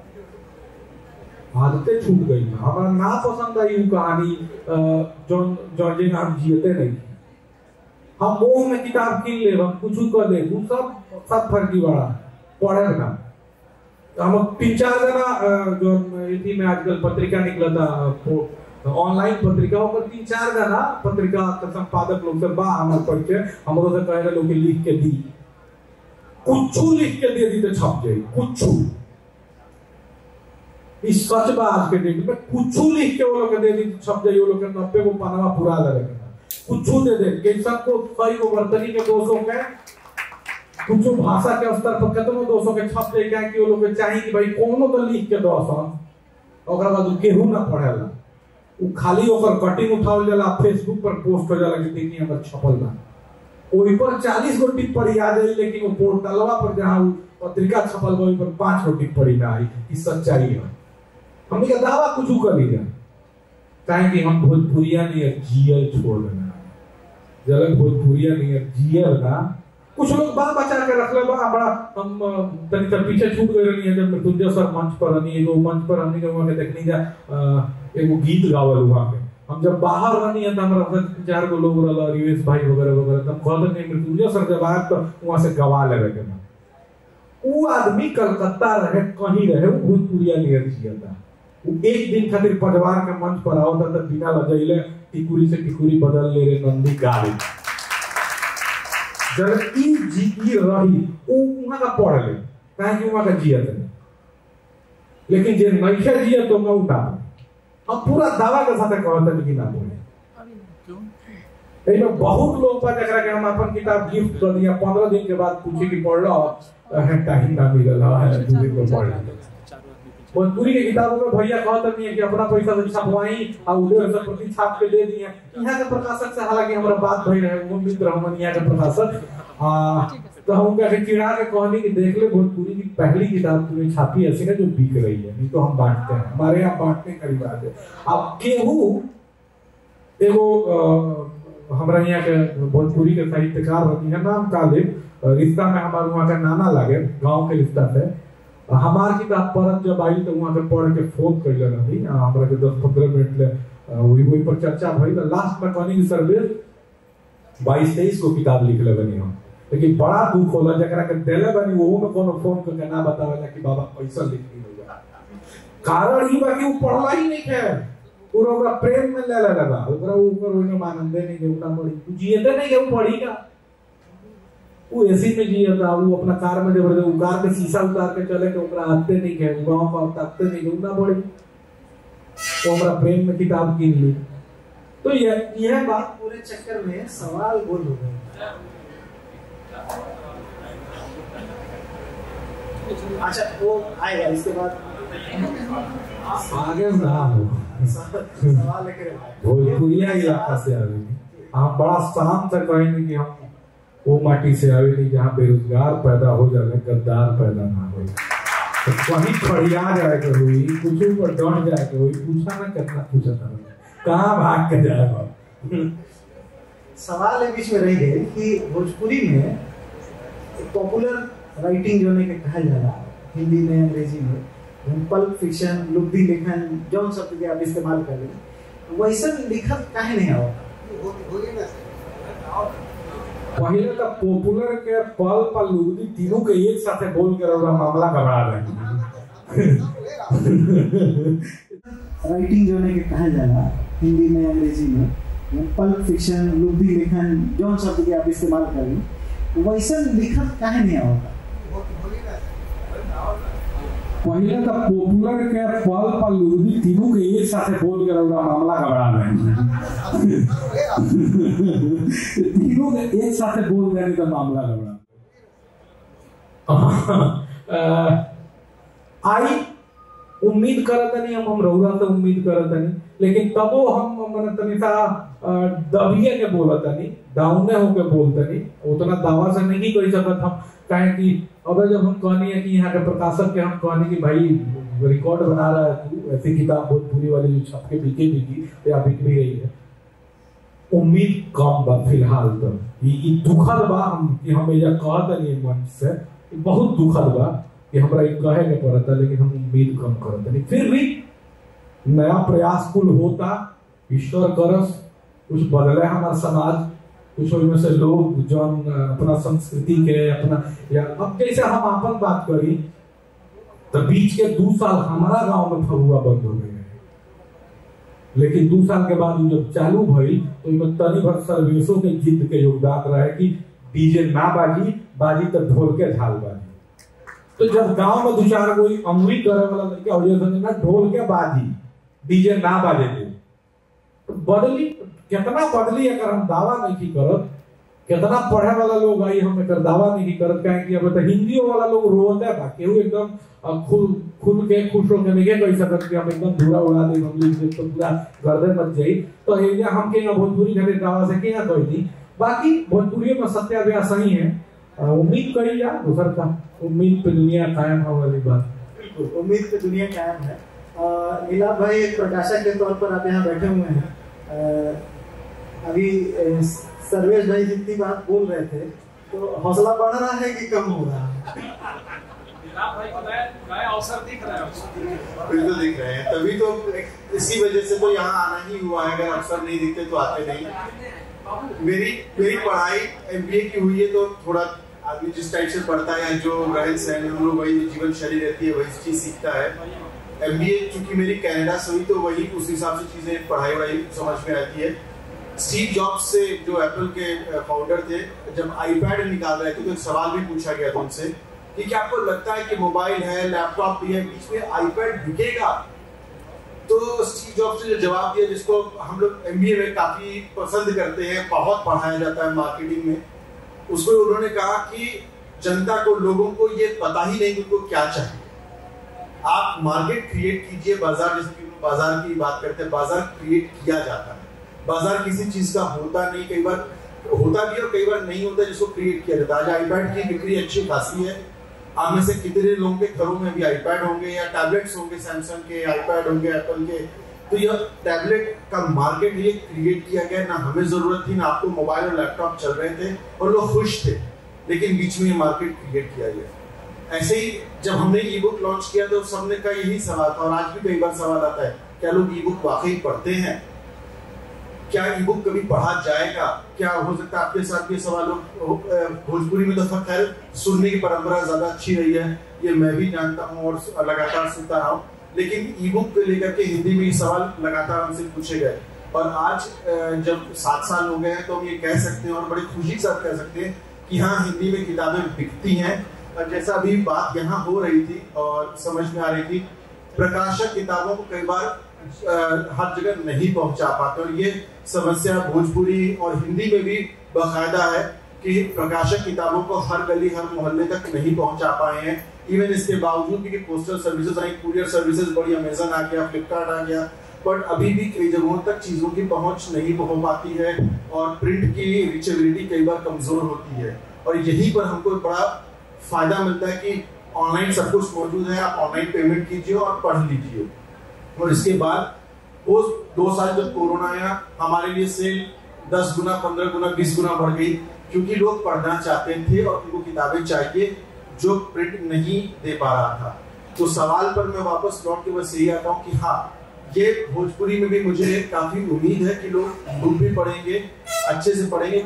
आदतें छूट गई है, हमारा ना पसंद आई वो कहानी जो जो जिन हम जियते नहीं, हम मोह में किताब कीन ले, हम कुछ कर ले, वो सब सब फर्जी बड़ा पढ़े ना। हम तीन चार जना जो इसी में आजकल पत्रिका निकला था ऑनलाइन पत्रिका, और तीन चार जना पत्रिका का संपादक लोग से बा हमारे परिचय, हम से कहे लोग लिख के दी, कुछ लिख के दे दी तो छप जाए, कुछ इस सच बा आज के डेट में कुछ लिख के वो लोग दे दी छप जाए, वो लोग के नब्बे को पनामा पूरा लगेगा, कुछ दे दे के सबको सही को वर्तनी के दोषों के कुछ भाषा के स्तर पर कितनो दोषों के छप जाए, क्या कि वो लोग चाहिए कि भाई कोनो तो लिख के दो सन, ओकरा बाद केहू ना पढ़ेला, वो खाली ओकर कटिंग उठावल जाला, फेसबुक पर पोस्ट हो जाला कि देखिए हमर छपल बा, ओई पर चालीस गो टिप्पणी आ जाई, लेकिन वो पोर्टलवा पर जहां पत्रिका छपल बा ओई पर पांच गो टिप्पणी ना आई, ई सच्चाई है। हमने का दावा कुछ कर लिया काहे कि हम भोजपुरिया नहीं जियल छोड़ देना, जब भोजपुरिया नहीं जियल ना, कुछ लोग बाल बचा के रख ले बा, बड़ा हम तनी तक पीछे छूट गए रही है। जब मृत्युंजय सर मंच पर रही एगो मंच पर हमने के वहां के देखनी जा एगो गीत गावल वहां पे, हम जब बाहर रही है तो हमरा चार गो लोग रहला, रिवेश भाई वगैरह वगैरह, तब कहते नहीं मृत्युंजय सर जब आए तो वहां से गवा लेवे के ना, वो आदमी कलकत्ता रहे कहीं रहे, वो भोजपुरिया नहीं जियता, एक दिन खातिर पजवार के मंच पर आओ था, तब बिना लजैले टिकुरी से टिकुरी बदल ले रे नंदी गाली, जब ई जीती रही वो वहां का पढ़ ले, काहे कि वहां का जियत है, लेकिन जे नहीं है जियत तो मैं उठा अब पूरा दावा के साथ कहता है कि ना बोले। एमे बहुत लोग पर जकरा के हम अपन किताब गिफ्ट कर दिया, पंद्रह दिन के बाद पूछी कि पढ़ लो, टाइम ना मिलला है, दो दिन को पढ़ ले। भोजपुरी के किताबों में भैया कहता नहीं है कि अपना पैसा से छपवाई और उधर से प्रति छाप के दे दिए, यहाँ के प्रकाशक से हालांकि हमारा बात भई रहे, वो मित्र हमन यहाँ के प्रकाशक आ तो हम कहे चिढ़ा के कहनी कि देख ले भोजपुरी की पहली किताब तुम्हें छापी ऐसी ना जो बिक रही है, नहीं तो हम बांटते हैं, हमारे यहाँ बांटने का रिवाज है। अब केहू एगो हमारा यहाँ के भोजपुरी के साहित्यकार होती है नाम कालिब, रिश्ता में हमारे वहाँ का नाना लगे गाँव के रिश्ता से, हमार किताब परत जब आई तो वहाँ से पढ़ के फोन कर ले रही, हमारा के दस पंद्रह मिनट ले वही वही पर चर्चा भई, तो लास्ट में कहनी कि सर्वे बाईस तेईस को किताब लिख ले बनी हम, लेकिन बड़ा दुख होला जकरा के देले बनी वो में कोनो फोन करके ना बतावेला कि बाबा पैसा लिख दी होगा, कारण ही बाकी वो पढ़ला ही नहीं है, पूरा ओकरा प्रेम में ले लगा, ओकरा ऊपर ओने मानंदे नहीं के उना पड़ी जियते नहीं के वो पढ़ी का, वो एसी में जियता, वो अपना कार में जब उतार के शीशा उतार के चले के ओकरा आते नहीं के गांव का ताकते नहीं के उना पड़ी, तो ओकरा प्रेम में किताब कीन ली। तो यह यह बात पूरे चक्कर में सवाल बोल हो गए। अच्छा वो आएगा इसके बाद आगे ना हो सवाल लेकर भोजपुरिया इलाका से आवे नहीं, हम बड़ा शान से कहेंगे कि हम वो माटी से आवे नहीं जहाँ बेरोजगार पैदा हो जाए, गद्दार पैदा ना हो, तो कहीं फरिया जाए के हुई, कुछ ऊपर डट जाए के हुई, पूछा ना कितना पूछा था, कहाँ भाग के जाएगा। सवाल बीच में रह गए कि भोजपुरी में पॉपुलर राइटिंग जो ने कहा जाला हिंदी में अंग्रेजी में पल्प फिक्शन लुब्धी लेखन जौन शब्द के आप इस्तेमाल कर रहे वैसा लिखत काहे नहीं आवता? पहले तो पॉपुलर के पल्प और लुब्धी तीनों के एक साथ बोल कर और मामला घबरा रहे राइटिंग जो ने कहा जाला हिंदी में अंग्रेजी में पल्प फिक्शन लुब्धी लेखन जौन शब्द के आप इस्तेमाल कर रहे वैसा लिखत काहे नहीं आवता? पहले तो पॉपुलर के पल्प और लुब्धी तीनों के एक साथ बोल कर और मामला घबरा रहे तीनों के एक साथ बोल देने का मामला घबरा आई उम्मीद करत नहीं हम हम रहुआ तो उम्मीद करत नहीं, लेकिन तबो हम मन तनिका दबिए के बोलत नहीं, डाउने होके बोलते नहीं, उतना दावा से नहीं कह सकत हम, काहे कि अब जब हम कहनी है कि यहाँ के प्रकाशक के हम कहनी कि भाई रिकॉर्ड बना रहा है तू, ऐसी किताब भोजपुरी वाली जो छप के बिके बिकी या बिक भी रही है, उम्मीद कम बा फिलहाल तो ये दुखद बा हम कि हम ये कहत नहीं मंच से, बहुत दुखद बा कि हमरा ये कहे के पड़ता, लेकिन हम उम्मीद कम करत नहीं। फिर भी नया प्रयास कुल होता, ईश्वर करस कुछ बदले हमारा समाज, कुछ में से लोग जो अपना संस्कृति के अपना या अब जैसे हम अपन बात करी तो बीच के दो साल हमारा गांव में फगुआ बंद हो गए, लेकिन दो साल के बाद जब चालू भई तो इनमें तनी भर सर्वेशों के जिद के योगदान रहे कि डीजे ना बाजी बाजी तो ढोल के झाल बाजी, तो जब गांव में दो चार कोई अमली करे वाला लड़के और ना ढोल के बाजी डीजे ना बाजे दे, तो बदली कितना बदली अगर हम दावा नहीं करत, कितना पढ़े वाला लोग आई हम एकर दावा नहीं करत, काहे कि अब तो हिंदी वाला लोग रोते बा केहू एकदम खुल खुल के खुश होके नहीं कह सकत कि हम एकदम धूरा उड़ा दे हम लिख दे तो पूरा गर्दन मच जाई, तो एजा हम के भोजपुरी घरे दावा से के कोई नहीं, बाकी भोजपुरी में सत्याव्यास सही है, उम्मीद करी जा दूसर का उम्मीद पे दुनिया कायम हो वाली बात, बिल्कुल उम्मीद पे दुनिया कायम है। नीला भाई एक प्रकाशक के तौर पर आप यहाँ बैठे हुए हैं, आ, अभी सर्वेश भाई जितनी बात बोल रहे थे तो हौसला बढ़ रहा है कि कम हो रहा है? अवसर दिख रहा है, बिल्कुल दिख रहे हैं, तभी तो इसी वजह से तो यहाँ आना ही हुआ है, अगर अवसर नहीं दिखते तो आते नहीं। मेरी मेरी पढ़ाई एमबीए की हुई है, तो थोड़ा आदमी जिस टाइप से पढ़ता है, जो रहन सहन वही जीवन शैली रहती है वही चीज सीखता है। एमबीए चूंकि मेरी कनाडा से हुई तो वही उस हिसाब से चीजें पढ़ाई वढ़ाई समझ में आती है। स्टीव जॉब्स से जो एप्पल के फाउंडर थे, जब आईपैड निकाल रहे थे तो एक सवाल भी पूछा गया था उनसे कि क्या आपको लगता है कि मोबाइल है लैपटॉप भी है बीच में आईपैड बिकेगा? तो स्टीव जॉब्स ने जो जवाब दिया, जिसको हम लोग एमबीए में काफी पसंद करते हैं, बहुत पढ़ाया जाता है मार्केटिंग में, उसमें उन्होंने कहा कि जनता को, लोगों को ये पता ही नहीं उनको क्या चाहिए। आप मार्केट क्रिएट कीजिए, बाजार, जैसे कि बाजार की बात करते हैं, बाजार क्रिएट किया जाता है। बाजार किसी चीज का होता नहीं, कई बार होता भी और कई बार नहीं होता जिसको क्रिएट किया जाता है। आज आईपैड की बिक्री अच्छी खासी है, आप में से कितने लोगों के घरों में भी आईपैड होंगे या टैबलेट्स होंगे, सैमसंग के आईपैड होंगे, एप्पल के। तो यह टैबलेट का मार्केट ये क्रिएट किया गया, ना हमें जरूरत थी, ना आपको मोबाइल और लैपटॉप चल रहे थे और लोग खुश थे, लेकिन बीच में मार्केट क्रिएट किया गया। ऐसे ही जब हमने ई बुक लॉन्च किया तो सबने का यही सवाल था, और आज भी कई बार सवाल आता है, क्या लोग ई बुक वाकई पढ़ते हैं? क्या ई बुक कभी पढ़ा जाएगा? क्या हो सकता है आपके साथ ये सवाल हो? भोजपुरी में तो खैर सुनने की परंपरा ज्यादा अच्छी रही है, ये मैं भी जानता हूँ और लगातार सुनता रहा हूँ, लेकिन ई बुक को लेकर के हिंदी में ये सवाल लगातार हमसे पूछे गए और आज जब सात साल हो गए हैं तो हम ये कह सकते हैं और बड़ी खुशी के साथ कह सकते हैं कि हाँ, हिंदी में किताबें बिकती हैं। और जैसा अभी बात यहाँ हो रही थी और समझ में आ रही थी, प्रकाशक किताबों को कई बार हर जगह नहीं पहुंचा पाते और ये समस्या भोजपुरी और हिंदी में भी बाकायदा है कि प्रकाशक किताबों को हर गली हर मोहल्ले तक नहीं पहुंचा पाए हैं। इवन इसके बावजूद भी कि पोस्टल सर्विसेज आई, कुरियर सर्विसेज बड़ी, अमेजन आ गया, फ्लिपकार्ट आ गया, बट अभी भी कई जगहों तक चीजों की पहुंच नहीं हो पाती है और प्रिंट की रीचेबिलिटी कई बार कमजोर होती है। और यहीं पर हमको बड़ा फायदा मिलता है कि ऑनलाइन सब कुछ मौजूद है, आप ऑनलाइन पेमेंट कीजिए और पढ़ लीजिए। और इसके बाद वो दो साल जब कोरोना आया, हमारे लिए सेल दस गुना, पंद्रह गुना, बीस गुना बढ़ गई, क्योंकि लोग पढ़ना चाहते थे और उनको किताबें चाहिए जो प्रिंट नहीं दे पा रहा था। तो सवाल पर मैं वापस लौट के बस यही आता हूँ कि हाँ, ये भोजपुरी में भी मुझे काफी उम्मीद है कि लोग बुक भी पढ़ेंगे, अच्छे से पढ़ेंगे।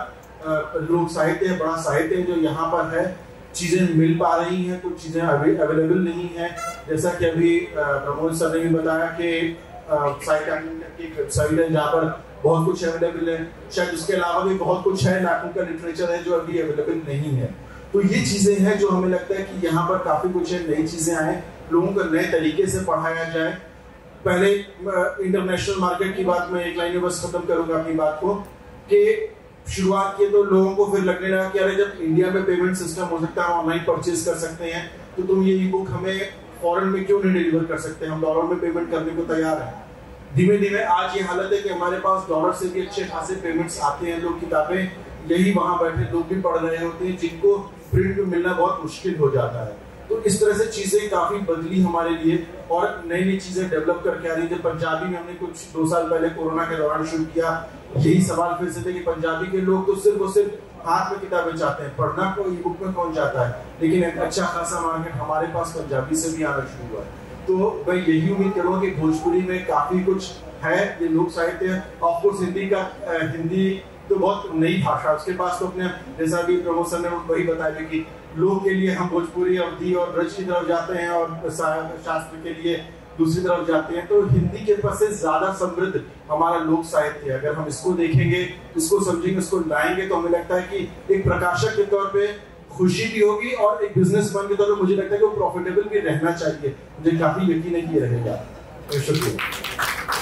बड़ा लोक साहित्य है, बड़ा साहित्य है जो यहाँ पर है, चीजें मिल पा रही हैं, कुछ चीजें अवेलेबल नहीं है। जैसा कि अभी प्रमोद सर ने भी बताया कि साहित्य की वेबसाइट है जहाँ पर बहुत कुछ अवेलेबल है, शायद उसके अलावा भी बहुत कुछ है, लाखों का लिटरेचर है जो अभी अवेलेबल नहीं है। तो ये चीजें हैं जो हमें लगता है कि यहाँ पर काफी कुछ है, नई चीजें आए, लोगों को नए तरीके से पढ़ाया जाए। पहले इंटरनेशनल मार्केट की बात मैं एक लाइन में बस खत्म करूंगा अपनी बात को, कि शुरुआत की तो लोगों को फिर लगने लगा कि अरे जब इंडिया में पेमेंट सिस्टम हो सकता है, ऑनलाइन परचेज कर सकते हैं, तो तुम ये ई बुक हमें फॉरेन में क्यों नहीं डिलीवर कर सकते, हम डॉलर में पेमेंट करने को तैयार हैं। धीमे धीमे आज ये हालत है कि हमारे पास डॉलर से भी अच्छे खासे पेमेंट्स आते हैं, लोग किताबें यही वहां बैठे लोग भी पढ़ रहे होते हैं जिनको प्रिंट में मिलना बहुत मुश्किल हो जाता है। तो इस तरह से चीजें काफी बदली हमारे लिए और नई नई चीजें डेवलप करके आ रही है। पंजाबी में हमने कुछ दो साल पहले कोरोना के दौरान शुरू किया, यही सवाल फिर से थे कि पंजाबी के लोग तो सिर्फ और सिर्फ हाथ में किताबें चाहते हैं, पढ़ना को ई बुक में कौन चाहता है, लेकिन एक अच्छा खासा मार्केट हमारे पास पंजाबी से भी आना शुरू हुआ है। तो मैं यही उम्मीद करूँगा कि भोजपुरी में काफी कुछ है, ये लोक साहित्य। ऑफकोर्स हिंदी का हिंदी तो बहुत नई भाषा, उसके पास तो अपने जैसा भी प्रमोद सर ने वही बताया कि लोग के लिए हम भोजपुरी और दी और ब्रज की तरफ जाते हैं और शास्त्र के लिए दूसरी तरफ जाते हैं। तो हिंदी के पास से ज्यादा समृद्ध हमारा लोक साहित्य है। अगर हम इसको देखेंगे, इसको समझेंगे, इसको लाएंगे, तो हमें लगता है कि एक प्रकाशक के तौर पे खुशी भी होगी और एक बिजनेसमैन के तौर पे मुझे लगता है कि वो प्रॉफिटेबल भी रहना चाहिए। मुझे काफी यकीन है कि ये रहेगा। शुक्रिया।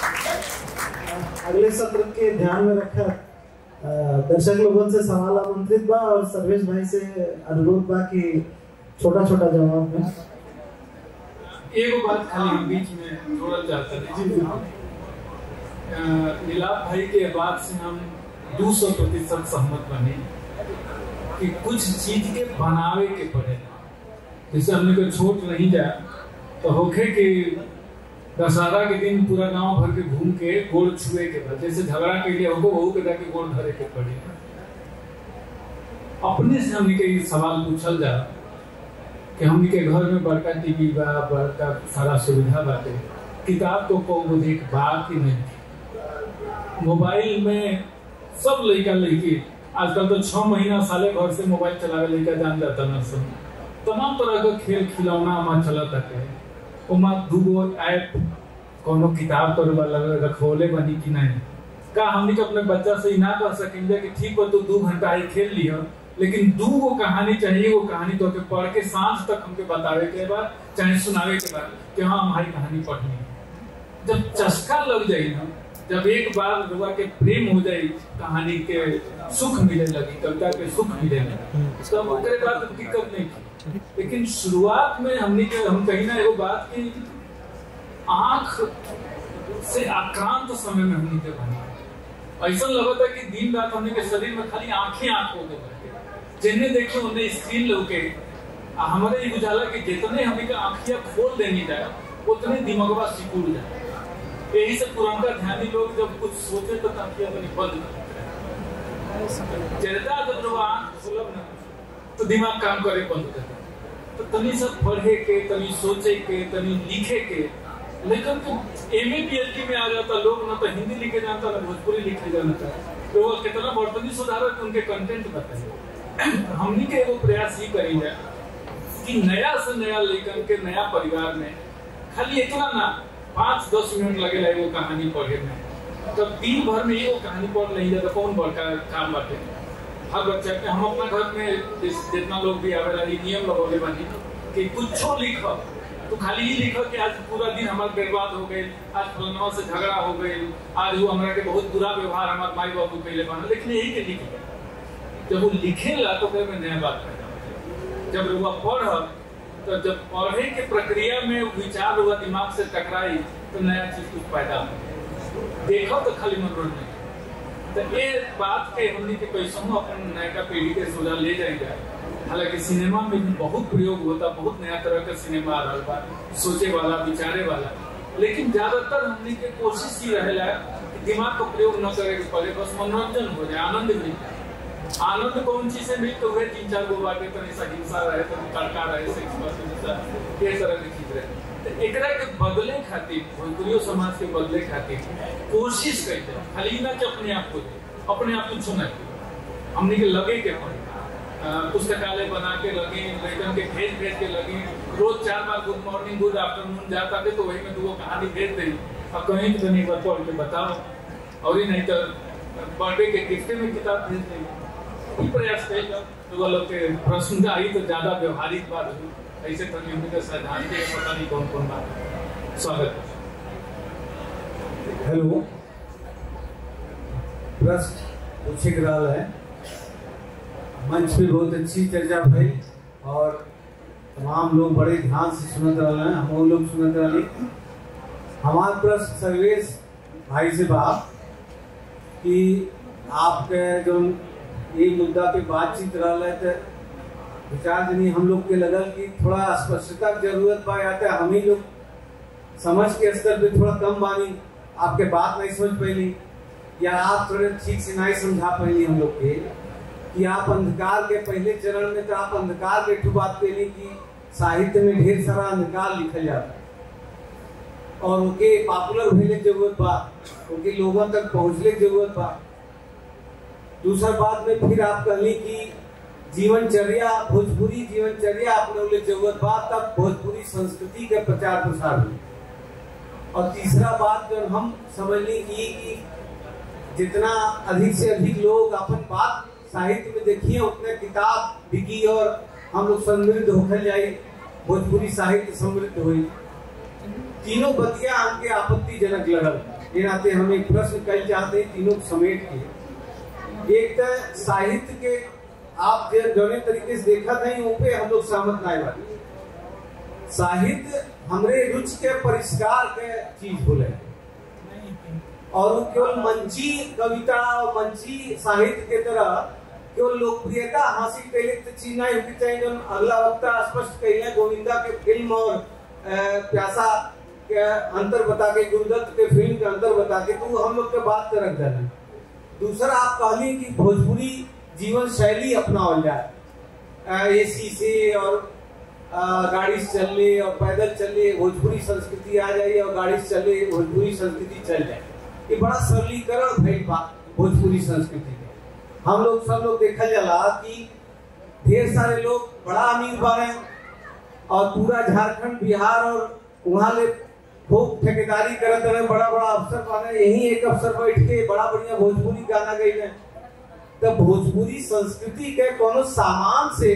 अगले सत्र के ध्यान में रखा दर्शक लोगों से सवाल आमंत्रित बा और सर्वेश भाई से अनुरोध बा कि छोटा छोटा जवाब में एक बात खाली बीच में जोड़ना चाहते हैं। नीलाभ भाई के बात से हम दो सौ प्रतिशत सहमत बने कि कुछ चीज के बनावे के पड़े, जैसे हमने कोई छोट नहीं जाए तो होखे कि दशहरा के दिन पूरा गांव भर के घूम के गोड़ छुए के बाद, जैसे झगड़ा के लिए हमको वहू के जाके गोड़ धरे के पड़े। अपने से हमने के सवाल पूछल जा कि हमने के घर में बड़का टीवी बा, बड़का सारा सुविधा बाटे, किताब तो को देख बात ही नहीं। मोबाइल में सब लड़का लड़की आजकल तो छह महीना साले भर से मोबाइल चलावे लड़का जान जाता ना, सब तमाम तरह का खेल खिलौना हमारा चलता है। उमा दूगो ऐप कोनो किताब पर वाला रखोले बनी कि नहीं, का हमने के अपने बच्चा से ना कह सकेंगे कि ठीक हो तो दो घंटा ही खेल लियो, लेकिन दू वो कहानी चाहिए, वो कहानी तो के पढ़ के सांझ तक हमके बतावे के बाद चाहे सुनावे के बाद कि हाँ हमारी कहानी पढ़नी। जब चस्का लग जाए ना, जब एक बार रुआ के प्रेम हो जाए, कहानी के सुख मिले लगी, कविता के सुख मिले लगी, तब ओकरे बाद दिक्कत नहीं थी। लेकिन शुरुआत में हमने के हम कहीं ना एगो बात की आंख से आक्रांत समय में हमने के बना, ऐसा लगता है कि दिन रात हमने के शरीर में खाली आंखें आंख हो गए, जिन्हें देखे उन्हें स्क्रीन लोके हमारे ये बुझाला कि जितने हमें का आंखियां खोल देनी जाए उतने दिमागवा सिकुड़ जाए। यही से पुराना ध्यानी लोग जब कुछ सोचे तो आंखियां बंद कर, जल्दा जब आंख खुलब ना तो दिमाग काम करे बंद कर। तो तनी सब पढ़े के, तनी सोचे के, तनी लिखे के, लेकिन तो एमए पीएचडी में आ जाता लोग, ना तो हिंदी लिखे जाता ना भोजपुरी लिखे जाता, लोग कितना बर्तनी सुधार उनके कंटेंट बताए। हमने के एगो प्रयास ही करी है कि नया से नया लेखन के नया परिवार में खाली इतना ना पाँच दस मिनट लगेला एगो कहानी पढ़े में, तब दिन भर में एगो कहानी पढ़ नहीं जाता कौन बड़का काम बाटे। हर बच्चा के हम अपना घर में जितना लोग भी आवेला नियम लगौले बानी कि कुछो लिख तो खाली ही लिखो कि आज पूरा दिन हमारा बर्बाद हो गए, आज फलनवा से झगड़ा हो गए, आज वो हमारा के बहुत बुरा व्यवहार हमारे माई बाबू कैले बना, लेकिन यही के लिखे। जब वो लिखेला तो फिर में नया बात पैदा। जब वो पढ़ तो जब पढ़े के प्रक्रिया में विचार हुआ दिमाग से टकराई तो नया चीज कुछ पैदा हो। देखो तो खाली मनोरंजन तो ये बात के हमने के कैसे अपन नया पीढ़ी के सोचा ले जाएगा। हालांकि सिनेमा में भी बहुत प्रयोग होता, बहुत नया तरह का सिनेमा आ रहा बा, सोचे वाला विचारे वाला, लेकिन ज्यादातर हमने के कोशिश ही रहेला कि दिमाग का प्रयोग न करे के पड़े, बस मनोरंजन हो जाए, आनंद मिल जाए। आनंद कौन चीज से मिल तो हुए तीन चार गो बाटे तो ऐसा हिंसा रहे तो तड़का रहे सेक्स परसेंट ये तरह की चीज रहे। तो एकरा के बदले खातिर भोजपुरी समाज के बदले खातिर कोशिश करते खाली ना कि अपने आप को अपने आप को सुने हमने के लगे के पड़े पुस्तकालय बना के लगे, लड़कन के भेज भेज के लगे, रोज चार बार गुड मॉर्निंग गुड आफ्टरनून जाता थे तो वही में दो कहानी भेज दें और कहीं तो नहीं बार पढ़ के बताओ, और ही नहीं तो बर्थडे के गिफ्ट में किताब भेज दें। प्रयास करेगा तो लोग के प्रश्न आई तो ज्यादा व्यवहारिक बात हुई, ऐसे तो नहीं होगा सैद्धांतिक पता नहीं कौन कौन बात। स्वागत। हेलो, प्रश्न पूछे रहा है, मंच पे बहुत अच्छी चर्चा भई और तमाम लोग बड़े ध्यान से सुनत रहे हैं, हम लोग सुनत रहे। हमारे प्रश्न सर्वेश भाई से बात कि आपके जो ये मुद्दा पे बातचीत रहा है तो विचार जनी हम लोग के लगल कि थोड़ा स्पष्टता की जरूरत पा जाता है। हम ही लोग समझ के स्तर पे थोड़ा कम बानी, आपके बात नहीं समझ पाई या आप थोड़े ठीक से नहीं समझा पाई हम लोग के कि आप अंधकार के पहले चरण में तो आप अंधकार के ठू बात कहली कि साहित्य में ढेर सारा अंधकार लिखल जाता है और उनके पॉपुलर होने की जरूरत बा, उनके लोगों तक पहुंचने की जरूरत बा। दूसरा बात में फिर आप कहली कि जीवनचर्या भोजपुरी जीवनचर्या अपने जरूरत बा, तब भोजपुरी संस्कृति के प्रचार प्रसार हुई। और तीसरा बात जो हम समझली कि जितना अधिक से अधिक लोग अपन बात साहित्य में देखिए उतने किताब बिकी और हम लोग समृद्ध होकर जाए, भोजपुरी साहित्य समृद्ध हुई। तीनों बतिया हमके आपत्तिजनक लगल, ये नाते हम एक प्रश्न कर चाहते हैं तीनों समेट के। एक तो साहित्य के आप जौने तरीके से देखा था उन पे हम लोग सहमत नहीं बात। साहित्य हमरे रुचि के परिष्कार के चीज बोले और केवल मंची कविता और मंची साहित्य के तरह केवल लोकप्रियता हासिल कैले तो चीज नहीं होनी चाहिए। जो अगला वक्ता स्पष्ट कैले गोविंदा के फिल्म और प्यासा के अंतर बता के, गुरुदत्त के फिल्म के अंतर बता के, तो हम लोग के बात कर रख देना। दूसरा आप कहली कि भोजपुरी जीवन शैली अपनावल जाए, एसी से और गाड़ी से चल ले और पैदल चल ले भोजपुरी संस्कृति आ जाए और गाड़ी से चल ले भोजपुरी संस्कृति चल जाए। ये बड़ा सरलीकरण भइल बा भोजपुरी संस्कृति में। हम लोग सब लोग देखा जाला कि ढेर सारे लोग बड़ा अमीर बारे और पूरा झारखंड बिहार और वहाँ ले खूब ठेकेदारी करत रहे, बड़ा बड़ा अफसर बारे, यही एक अफसर बैठ के बड़ा बढ़िया भोजपुरी गाना गई। तब भोजपुरी संस्कृति के कोनो सामान से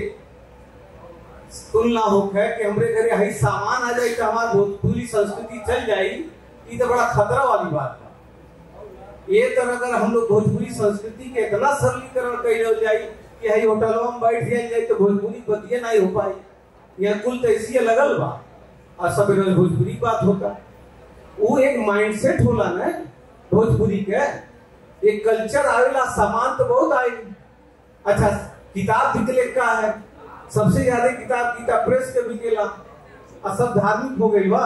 तुलना होकर कि हमरे घरे हई सामान आ जाए तो हमारी भोजपुरी संस्कृति चल जाएगी, ये तो बड़ा खतरा वाली बात है। ये तरह अगर हम लोग भोजपुरी संस्कृति के इतना सरलीकरण कर जाए कि हई होटलों में बैठ जाए तो भोजपुरी बतिये नहीं हो पाई, यहाँ कुल तो ऐसी लगल बा और सब भोजपुरी बात होता। वो एक माइंडसेट होला ना भोजपुरी के, एक कल्चर आवेला, सामान तो बहुत आई। अच्छा, किताब बिकले का है, सबसे ज्यादा किताब किताब प्रेस के बिकेला और सब धार्मिक हो गई बा।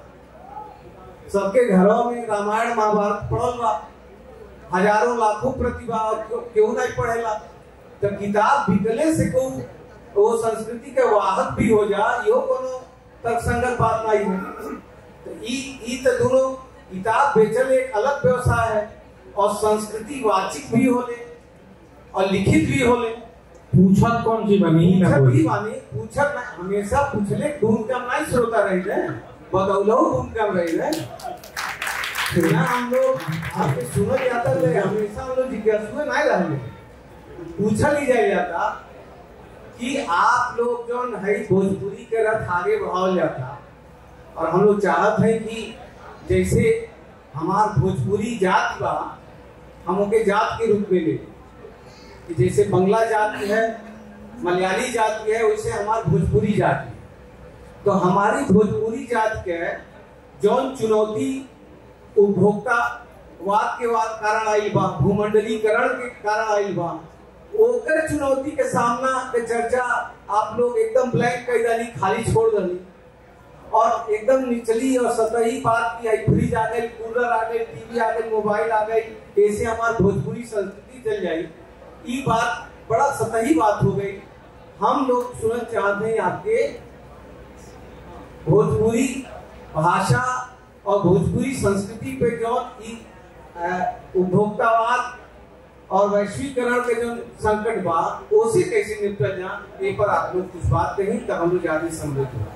सबके घरों में रामायण महाभारत पढ़ल बा, हजारों लाखों प्रतिभा क्यों नहीं पढ़ेला। तो किताब बिकले से को वो संस्कृति के वाहक भी हो जा, यो कोनो तर्कसंगत बात नहीं है। तो ई ई तो दोनों किताब बेचल एक अलग व्यवसाय है और संस्कृति वाचिक भी होले और लिखित भी होले। पूछत कौन सी बनी ना पूछत ही बानी, पूछत हमेशा पूछले ढूंढ के नहीं श्रोता रही है। बदौलऊ घूम कर रही है ना। हम लोग आपके सुनल जाता है, हमेशा हम लोग जिज्ञासु नहीं रहे, पूछा ही जाए जाता कि आप लोग जो है भोजपुरी के रथ आगे बढ़ाओ जाता, और हम लोग चाहत है कि जैसे हमार भोजपुरी जात बा हम ओके जात के रूप में ले, कि जैसे बंगला जाति है, मलयाली जाति है, वैसे हमार भोजपुरी जाति। तो हमारी भोजपुरी जात के जौन चुनौती उपभोक्ता वाद के वाद कारण आई बा, भूमंडलीकरण के कारण आई बा, ओकर चुनौती के सामना के चर्चा आप लोग एकदम ब्लैंक कर डाली, खाली छोड़ डाली, और एकदम निचली और सतही बात की, फ्रिज आ गई, कूलर आ गई, टीवी आ गई, मोबाइल आ गई, ऐसे हमारी भोजपुरी संस्कृति चल जाए। ये बात बड़ा सतही बात हो गई। हम लोग सुनना चाहते हैं आपके भोजपुरी भाषा और भोजपुरी संस्कृति पे जो उपभोक्तावाद और वैश्वीकरण के जो संकट बा उसे कैसे निपटल जा, ये पर आप लोग कुछ बात कही तो हम लोग ज्यादा समृद्ध हो।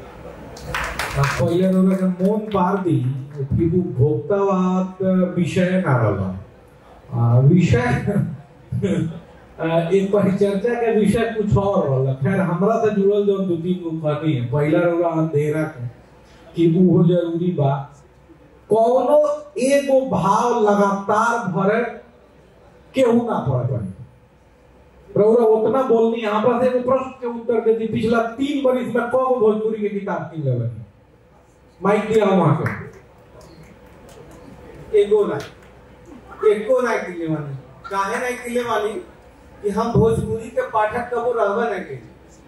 पहले लोग जब मोन पार दी कि उपभोक्तावाद विषय ना रहा, विषय एक परिचर्चा के विषय कुछ और वाला। खैर हमरा से जुड़ल जो दो तीन गो कहानी है। पहला रहा अंधेरा के कि वो जरूरी बा, कौनो एगो भाव लगातार भरे केहू ना पड़े पड़े रउरा उतना बोलनी। हमरा से एगो प्रश्न के उत्तर देती, पिछला तीन बरिस में कौ भोजपुरी के किताब किन लेबे माइक दिया वहां के एगो ना एको ना किले वाली, काहे ना किले वाली कि हम भोजपुरी के पाठक कबो रहबे ना के।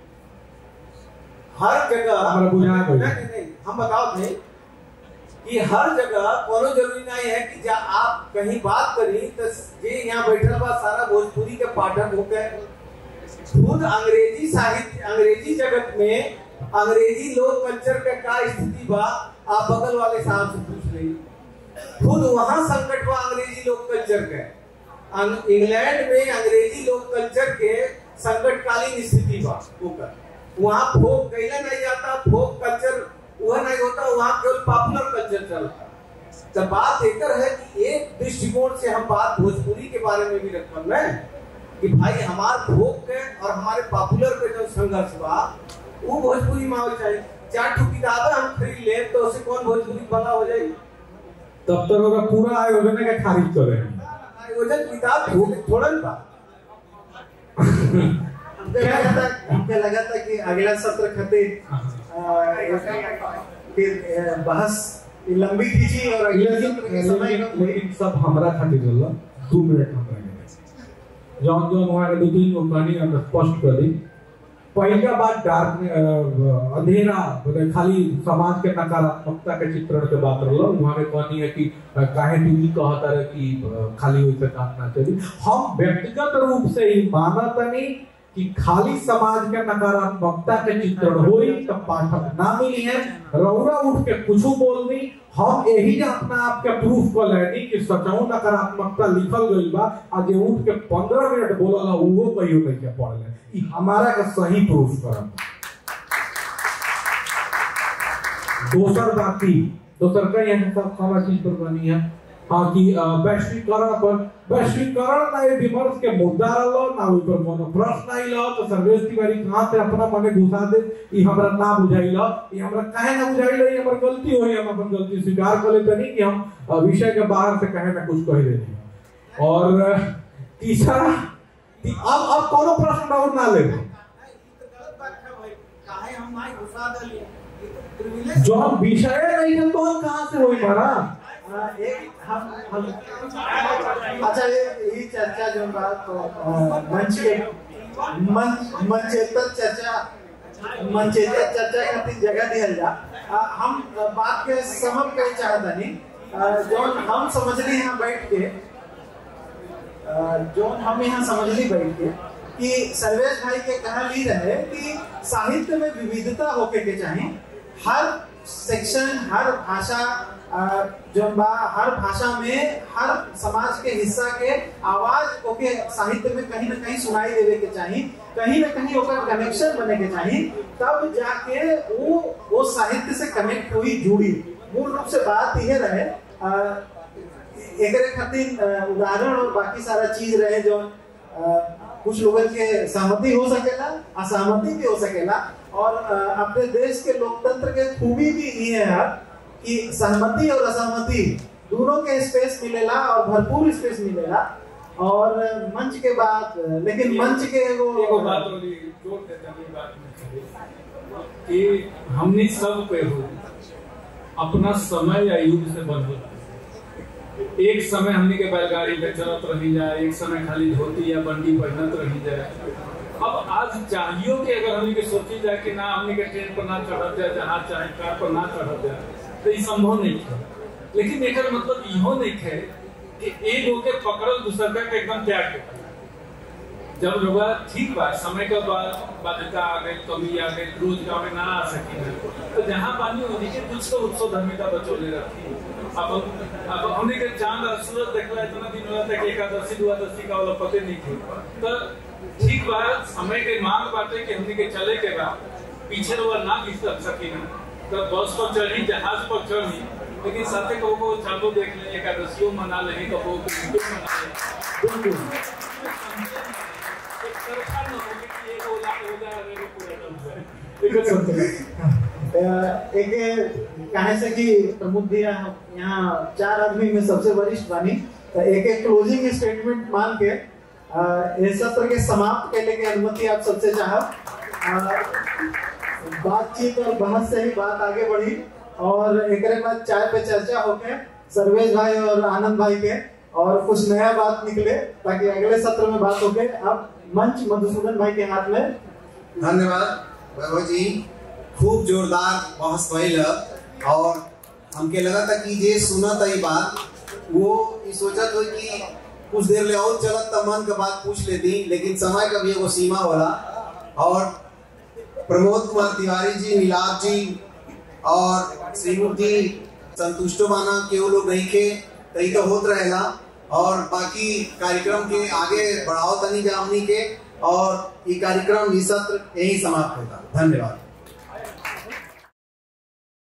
हर जगह हमरा बुझा गई, नहीं हम बताओ थे कि हर जगह कोनो जरूरी नहीं है कि जा आप कहीं बात करी तो जे यहाँ बैठल बा सारा भोजपुरी के पाठक हो गए। खुद अंग्रेजी साहित्य, अंग्रेजी जगत में अंग्रेजी लोक कल्चर का क्या स्थिति बा, आप बगल वाले साहब से पूछ ली। खुद वहां संकट बा अंग्रेजी लोक कल्चर के। इंग्लैंड में अंग्रेजी लोक कल्चर के संकटकालीन स्थिति बा, वहां फोक कहला नहीं जाता, फोक कल्चर वह नहीं होता, वहां केवल पॉपुलर कल्चर चलता। तो बात एक है कि एक दृष्टिकोण से हम बात भोजपुरी के बारे में भी रखल में कि भाई हमार फोक के और हमारे पॉपुलर के जो संघर्ष बा वो भोजपुरी में होना चाहिए। चार ठो किताबें हम खरीद ले तो उससे कौन भोजपुरी बना हो जाए? तब तक होगा पूरा आयोजन का खारिज कर रहे हैं। आयोजन किताब थोड़ा बा। हमको लगा था कि अगला सत्र खातिर फिर बहस लंबी खींची और अगले सत्र के समय लेकिन सब हमरा खातिर होला दो मिनट हमरा जौन जौन वहां के दो तीन गो कहानी हम स्पष्ट कर दी। पहला बात डार्क अंधेरा खाली समाज के नकारात्मकता के चित्रण के बात रहा। वहां के कहानी है कि काहे टीवी कहता है कि खाली वैसे काम ना चली। हम व्यक्तिगत रूप से ही मानत नहीं कि खाली समाज के नकारात्मकता के चित्रण होई तो पाठक ना मिली है। रौरा उठ के कुछ बोल दी, हम यही अपना आप के प्रूफ कर लेनी कि सचाऊ नकारात्मकता लिखल गई बा, आज ये उठ के पंद्रह मिनट बोला ला वो कहियो नहीं के पढ़ ले, ई हमारा का सही प्रूफ करम। दोसर बाती दोसर का यहाँ सब खावा चीज पर बनी है हाँ कि वैश्वीकरण पर वैश्वीकरण ना विमर्श के मुद्दा रहो ना ऊपर कोनो प्रश्न आई लो तो सर्वेश तिवारी कहां से अपना मने घुसा दे ई हमरा ना बुझाई लो, ई हमरा काहे ना बुझाई लो, ई हमर गलती होई, हम अपन गलती स्वीकार कर लेते नहीं कि हम विषय के बाहर से कहे ना कुछ कह देनी। और तीसरा अब अब कोनो प्रश्न और ना ले काहे हम ना घुसा दलिए जो हम विषय नहीं है तो हम कहां से होई मारा एक हम हम अच्छा ये ये चर्चा जो बात तो मंच के मंच मंचेतर चर्चा मंचेतर चर्चा खातिर जगह दिहल जा। हम बात के समझ के चाहता नहीं जो हम समझली यहाँ बैठ के जो हम यहाँ समझली बैठ के कि सर्वेश भाई के कहा ली रहे कि साहित्य में विविधता होके के चाहिए। हर सेक्शन, हर भाषा जो बा हर भाषा में हर समाज के हिस्सा के आवाज ओके साहित्य में कहीं ना कहीं सुनाई देवे के चाहिए, कहीं ना कहीं ओकर कनेक्शन बने के चाहिए, तब जाके वो वो साहित्य से कनेक्ट हुई, जुड़ी। मूल रूप से बात यह रहे, एक खातिर उदाहरण और बाकी सारा चीज रहे जो आ, कुछ लोगों के सहमति हो सकेला, असहमति भी हो सकेला। और आ, अपने देश के लोकतंत्र के खूबी भी ये है कि सहमति और असहमति दोनों के स्पेस मिलेला और भरपूर स्पेस मिलेला। और मंच के बाद, लेकिन मंच के वो एगो बात और जोड़ देते हैं बात में कि हमने सब पे हो अपना समय या युग से बंधल। एक समय हमने के बैलगाड़ी पे चलत रही जाए, एक समय खाली धोती या बंडी पहनत रही जाए। अब आज चाहिए कि अगर हमने के सोची जाए कि ना हमने के ट्रेन पर ना चढ़त जाए, जहाज चाहे कार पर ना चढ़त जाए, तो ये संभव नहीं है। लेकिन एक मतलब इहो नहीं है कि एक होके पकड़ल दूसर का एकदम त्याग कर। जब लोग ठीक बा, समय के बाद बाध्यता आ गई, कमी आ गई, रोज गाँव में ना आ सकी, तो जहाँ पानी उन्हीं के कुछ तो उत्सव धर्मिता बचोले रखी। अब अब हमने के चांद और सूरज देखला इतना दिन होला तक एकादशी द्वादशी का वाला पते नहीं थे। तो ठीक बा, समय के मांग बाटे कि हमने के चले के बा, पीछे वो ना भी सकी ना, तो बस पर चढ़ी, जहाज पर चढ़ी, लेकिन साथे को वो चांदो देख ले, एकादशियों मना ले, तो वो मना ले। बिल्कुल एक कहे से कि प्रमुख जी यहाँ चार आदमी में सबसे वरिष्ठ बानी, तो एक एक क्लोजिंग स्टेटमेंट मान के इस सत्र के समाप्त करने की अनुमति आप सबसे चाहब। बातचीत और बहस से ही बात आगे बढ़ी और एक बाद चाय पे चर्चा होके सर्वेश भाई और आनंद भाई के और कुछ नया बात निकले ताकि अगले सत्र में बात होके। अब मंच मधुसूदन भाई के हाथ में। धन्यवाद वैभव जी, खूब जोरदार बहस भइल और हमके लगा था कि जे सुना था ये बात वो ये सोचा तो कि कुछ देर ले और चलत त मन के बात पूछ लेती, लेकिन समय का भी एगो सीमा होला। और प्रमोद कुमार तिवारी जी, नीलाभ जी और श्रीमुख जी संतुष्टो माना के वो लोग नहीं के तई तो होत रहेगा। और बाकी कार्यक्रम के आगे बढ़ाओ तनी जा हमनी के, और ये कार्यक्रम, ये सत्र यही समाप्त होता। धन्यवाद।